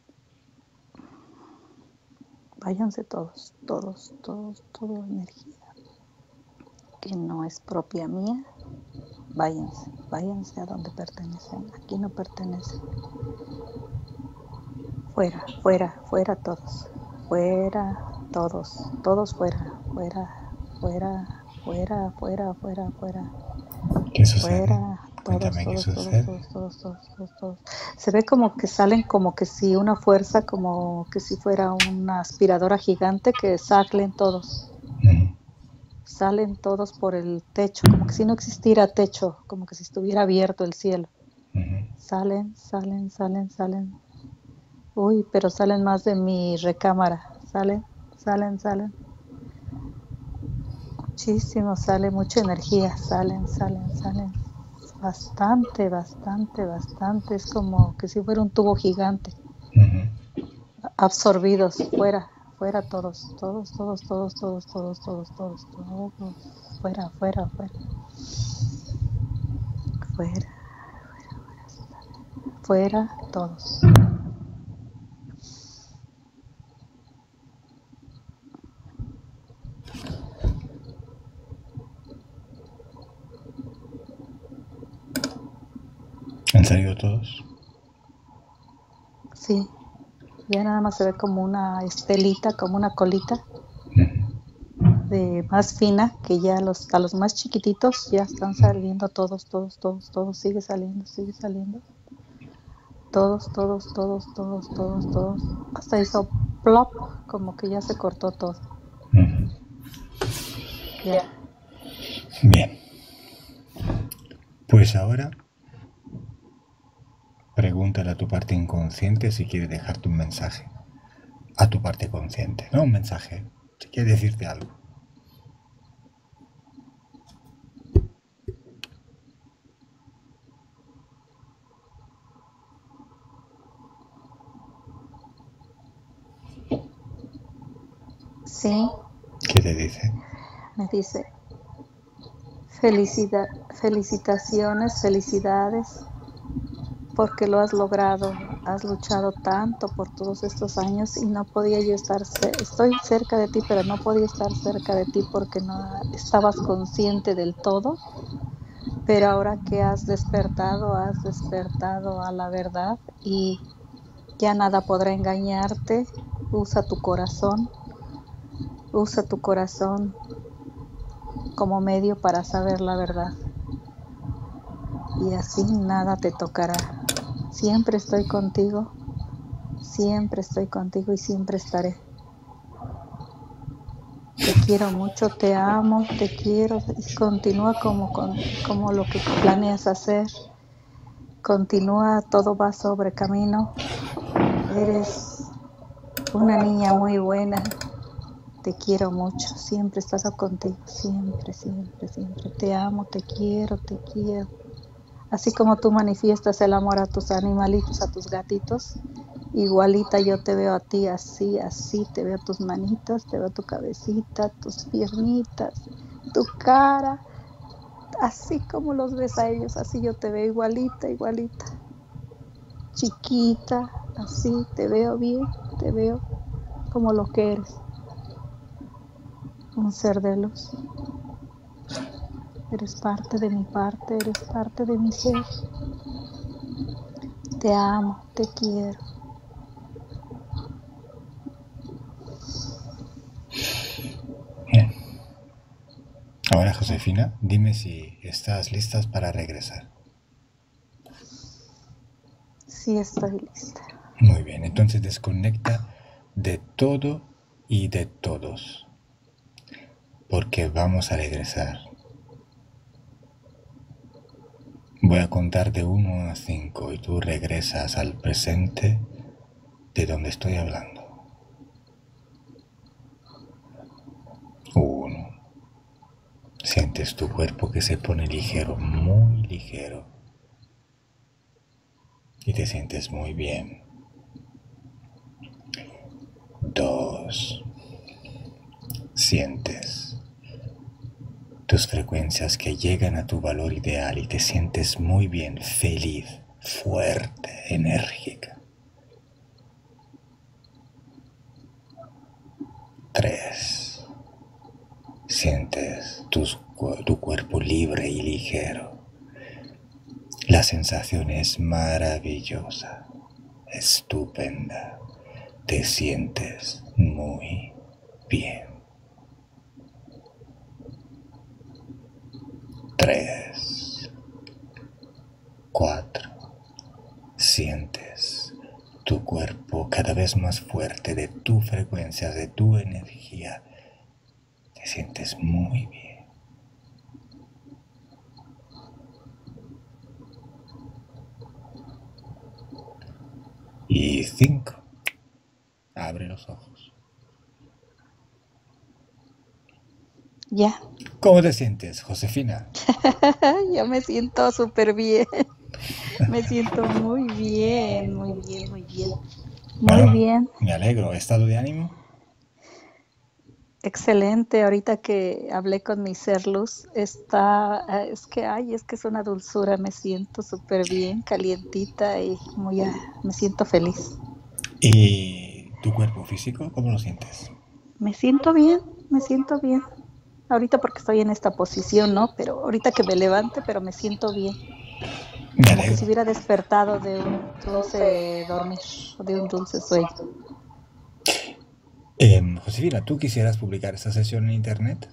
Váyanse todos, todos, todos, toda energía que no es propia mía, váyanse, váyanse a donde pertenecen. Aquí no pertenecen. Fuera, fuera, fuera todos. Fuera todos, todos fuera, fuera, fuera, fuera, fuera, fuera, fuera. ¿Qué sucede? Fuera, todos, Cuéntame qué todos, todos, sucede. todos, todos, todos, todos, todos. Se ve como que salen como que si una fuerza, como que si fuera una aspiradora gigante que salen todos. Ujú, Salen todos por el techo, como que si no existiera techo, como que si estuviera abierto el cielo. ujú. Salen, salen, salen, salen. Uy, pero salen más de mi recámara. Salen, salen, salen. Muchísimo, sale mucha energía. Salen, salen, salen. Bastante, bastante, bastante. Es como que si fuera un tubo gigante. Ujú. Absorbidos, fuera, fuera todos, todos, todos, todos, todos, todos, todos, todos, todos. Fuera, fuera, fuera. Fuera, fuera, todos. ¿Han salido todos? Sí, ya nada más se ve como una estelita, como una colita Ujú. de más fina, que ya a los más chiquititos ya están saliendo todos, todos, todos, todos, sigue saliendo, sigue saliendo. Todos, todos, todos, todos, todos, todos. Hasta hizo plop, como que ya se cortó todo. Ujú. Ya. Bien, pues ahora pregúntale a tu parte inconsciente si quiere dejarte un mensaje. A tu parte consciente, no un mensaje, si quiere decirte algo. Sí, ¿Qué te dice? me dice, felicitaciones, felicidades, porque lo has logrado. Has luchado tanto por todos estos años y no podía yo estoy cerca de ti, pero no podía estar cerca de ti porque no estabas consciente del todo. Pero ahora que has despertado a la verdad y ya nada podrá engañarte. Usa tu corazón, usa tu corazón como medio para saber la verdad y así nada te tocará. Siempre estoy contigo y siempre estaré. Te quiero mucho, te amo, te quiero y continúa como lo que planeas hacer. Continúa, todo va sobre camino. Eres una niña muy buena. Te quiero mucho, siempre he estado contigo, siempre, siempre, siempre. Te amo, te quiero, te quiero. Así como tú manifiestas el amor a tus animalitos, a tus gatitos, igualita yo te veo a ti, así, así, te veo tus manitas, te veo tu cabecita, tus piernitas, tu cara, así como los ves a ellos, así yo te veo igualita, igualita, chiquita, así, te veo bien, te veo como lo que eres. un ser de luz. Eres parte de mi parte, eres parte de mi ser. Te amo, te quiero. Bien. Ahora, Josefina, dime si estás listas para regresar. Sí, estoy lista. Muy bien, entonces desconecta de todo y de todos, porque vamos a regresar. Voy a contar de 1 a 5 y tú regresas al presente de donde estoy hablando. 1. Sientes tu cuerpo que se pone ligero, muy ligero. Y te sientes muy bien. 2. Sientes tus frecuencias que llegan a tu valor ideal y te sientes muy bien, feliz, fuerte, enérgica. 3. Sientes tu cuerpo libre y ligero. La sensación es maravillosa, estupenda. Te sientes muy bien. 3. 4. Sientes tu cuerpo cada vez más fuerte, de tu frecuencia, de tu energía. Te sientes muy bien. Y 5. Abre los ojos. Ya. ¿Cómo te sientes, Josefina? Ya me siento súper bien. Me siento muy bien, muy bien, muy bien. Muy Bueno, bien. me alegro. ¿Estado de ánimo? Excelente. Ahorita que hablé con mi ser luz, es que es una dulzura. Me siento súper bien, calientita y me siento feliz. ¿Y tu cuerpo físico, cómo lo sientes? Me siento bien, me siento bien. Ahorita porque estoy en esta posición, ¿no? Pero ahorita que me levante, pero me siento bien. Me Como que si alegro. hubiera despertado de un dulce dormir, de un dulce sueño. Josefina, ¿tú quisieras publicar esta sesión en internet?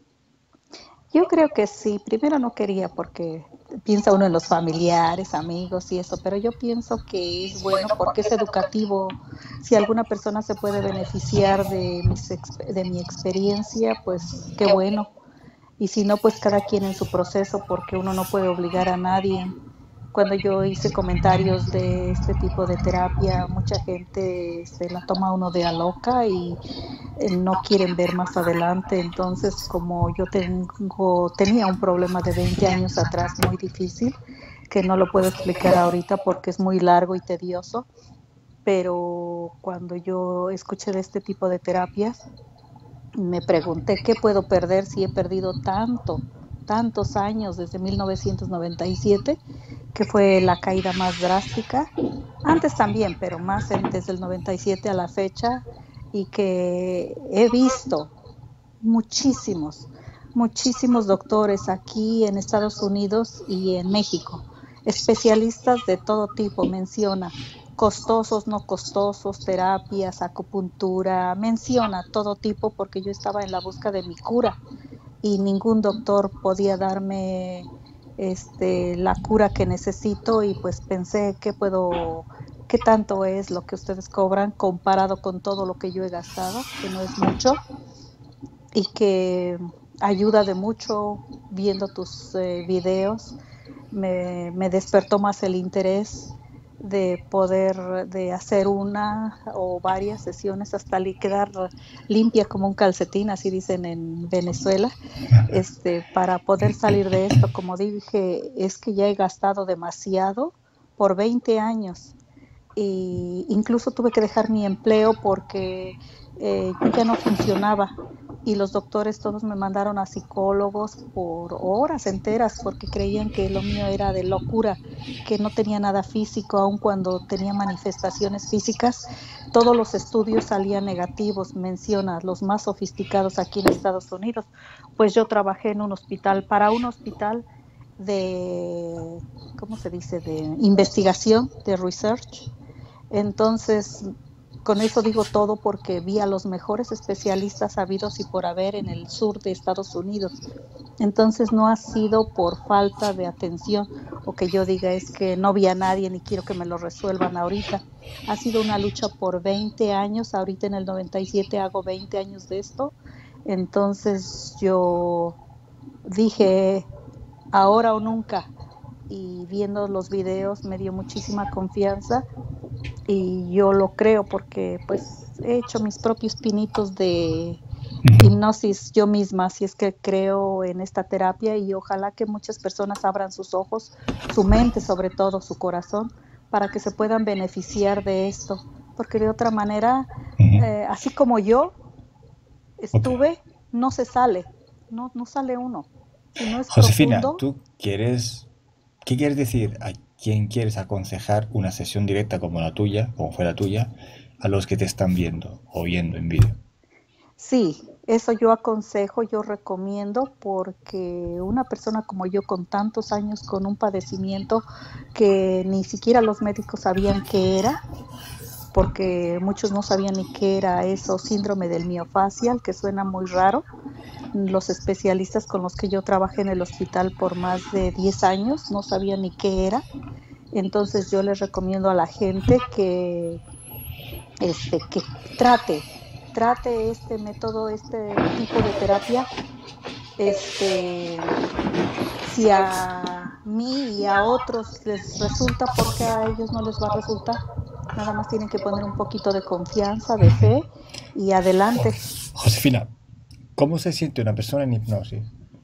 Yo creo que sí. Primero no quería porque piensa uno en los familiares, amigos y eso, pero yo pienso que es bueno porque es educativo. Si alguna persona se puede beneficiar de mi experiencia, pues qué bueno. Y si no, pues cada quien en su proceso, porque uno no puede obligar a nadie. Cuando yo hice comentarios de este tipo de terapia, mucha gente se la toma uno de a loca y no quieren ver más adelante. Entonces, como yo tenía un problema de 20 años atrás muy difícil, que no lo puedo explicar ahorita porque es muy largo y tedioso, pero cuando yo escuché de este tipo de terapias, me pregunté qué puedo perder si he perdido tantos años desde 1997, que fue la caída más drástica. Antes también, pero más desde el 97 a la fecha, y que he visto muchísimos, muchísimos doctores aquí en Estados Unidos y en México, especialistas de todo tipo, menciona costosos, no costosos, terapias, acupuntura, menciona todo tipo porque yo estaba en la busca de mi cura y ningún doctor podía darme la cura que necesito y pues pensé qué tanto es lo que ustedes cobran comparado con todo lo que yo he gastado, que no es mucho y que ayuda de mucho viendo tus videos. Me despertó más el interés de poder de hacer una o varias sesiones hasta quedar limpia como un calcetín, así dicen en Venezuela, para poder salir de esto. Como dije, es que ya he gastado demasiado por 20 años y incluso tuve que dejar mi empleo porque yo ya no funcionaba y los doctores todos me mandaron a psicólogos por horas enteras porque creían que lo mío era de locura, que no tenía nada físico, aun cuando tenía manifestaciones físicas, todos los estudios salían negativos, menciona los más sofisticados aquí en Estados Unidos. Pues yo trabajé en un hospital, para un hospital de, ¿cómo se dice?, de investigación, de research. Entonces, con eso digo todo porque vi a los mejores especialistas habidos y por haber en el sur de Estados Unidos. Entonces no ha sido por falta de atención o que yo diga es que no vi a nadie ni quiero que me lo resuelvan ahorita. Ha sido una lucha por 20 años, ahorita en el 97 hago 20 años de esto. Entonces yo dije ahora o nunca, y viendo los videos me dio muchísima confianza y yo lo creo porque pues he hecho mis propios pinitos de hipnosis yo misma, así es que creo en esta terapia y ojalá que muchas personas abran sus ojos, su mente sobre todo, su corazón, para que se puedan beneficiar de esto, porque de otra manera, así como yo estuve, Ok. no se sale, no sale uno, si no es Josefina, profundo. ¿qué quieres decir a quién quieres aconsejar una sesión directa como la tuya, como fue la tuya, a los que te están viendo o viendo en vídeo? Sí, eso yo aconsejo, yo recomiendo, porque una persona como yo con tantos años con un padecimiento que ni siquiera los médicos sabían qué era, porque muchos no sabían ni qué era eso, síndrome del miofascial, que suena muy raro. Los especialistas con los que yo trabajé en el hospital por más de 10 años no sabían ni qué era. Entonces yo les recomiendo a la gente que trate este método, este tipo de terapia. Este, si a mí y a otros les resulta, porque a ellos no les va a resultar. Nada más tienen que poner un poquito de confianza, de fe y adelante. Josefina, ¿cómo se siente una persona en hipnosis?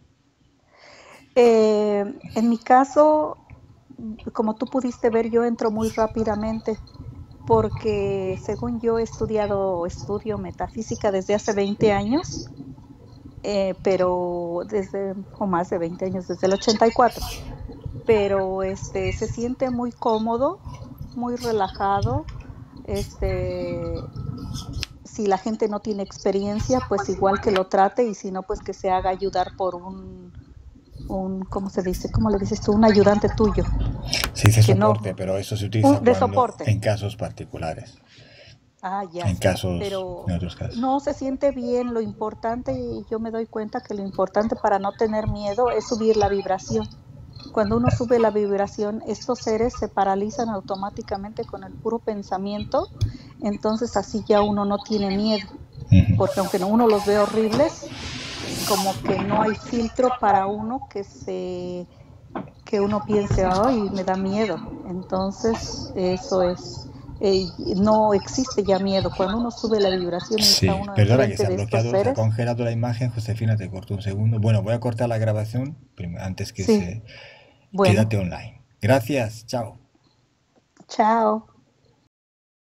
En mi caso, como tú pudiste ver, yo entro muy rápidamente porque según yo he estudio metafísica desde hace 20 años, pero o más de 20 años, desde el 84. Pero se siente muy cómodo, muy relajado. Este, si la gente no tiene experiencia, pues igual que lo trate y si no, pues que se haga ayudar por ¿cómo se dice? ¿Cómo le dices tú? Un ayudante tuyo, Se dice que soporte, no, pero eso se utiliza de cuando, soporte. en casos particulares, Ah, ya, en casos, en pero otros casos. no se siente bien. Lo importante, y yo me doy cuenta que lo importante para no tener miedo es subir la vibración. Cuando uno sube la vibración, estos seres se paralizan automáticamente con el puro pensamiento, entonces así ya uno no tiene miedo, porque aunque uno los ve horribles, como que no hay filtro para uno que uno piense, ay, me da miedo. Entonces, eso es, no existe ya miedo. Cuando uno sube la vibración y está Sí, uno perdona que se enfrente ha de estos bloqueado, se ha seres, congelado la imagen. Josefina, te corto un segundo. Bueno, voy a cortar la grabación antes que sí, se... bueno, Quédate online. Gracias, chao. chao.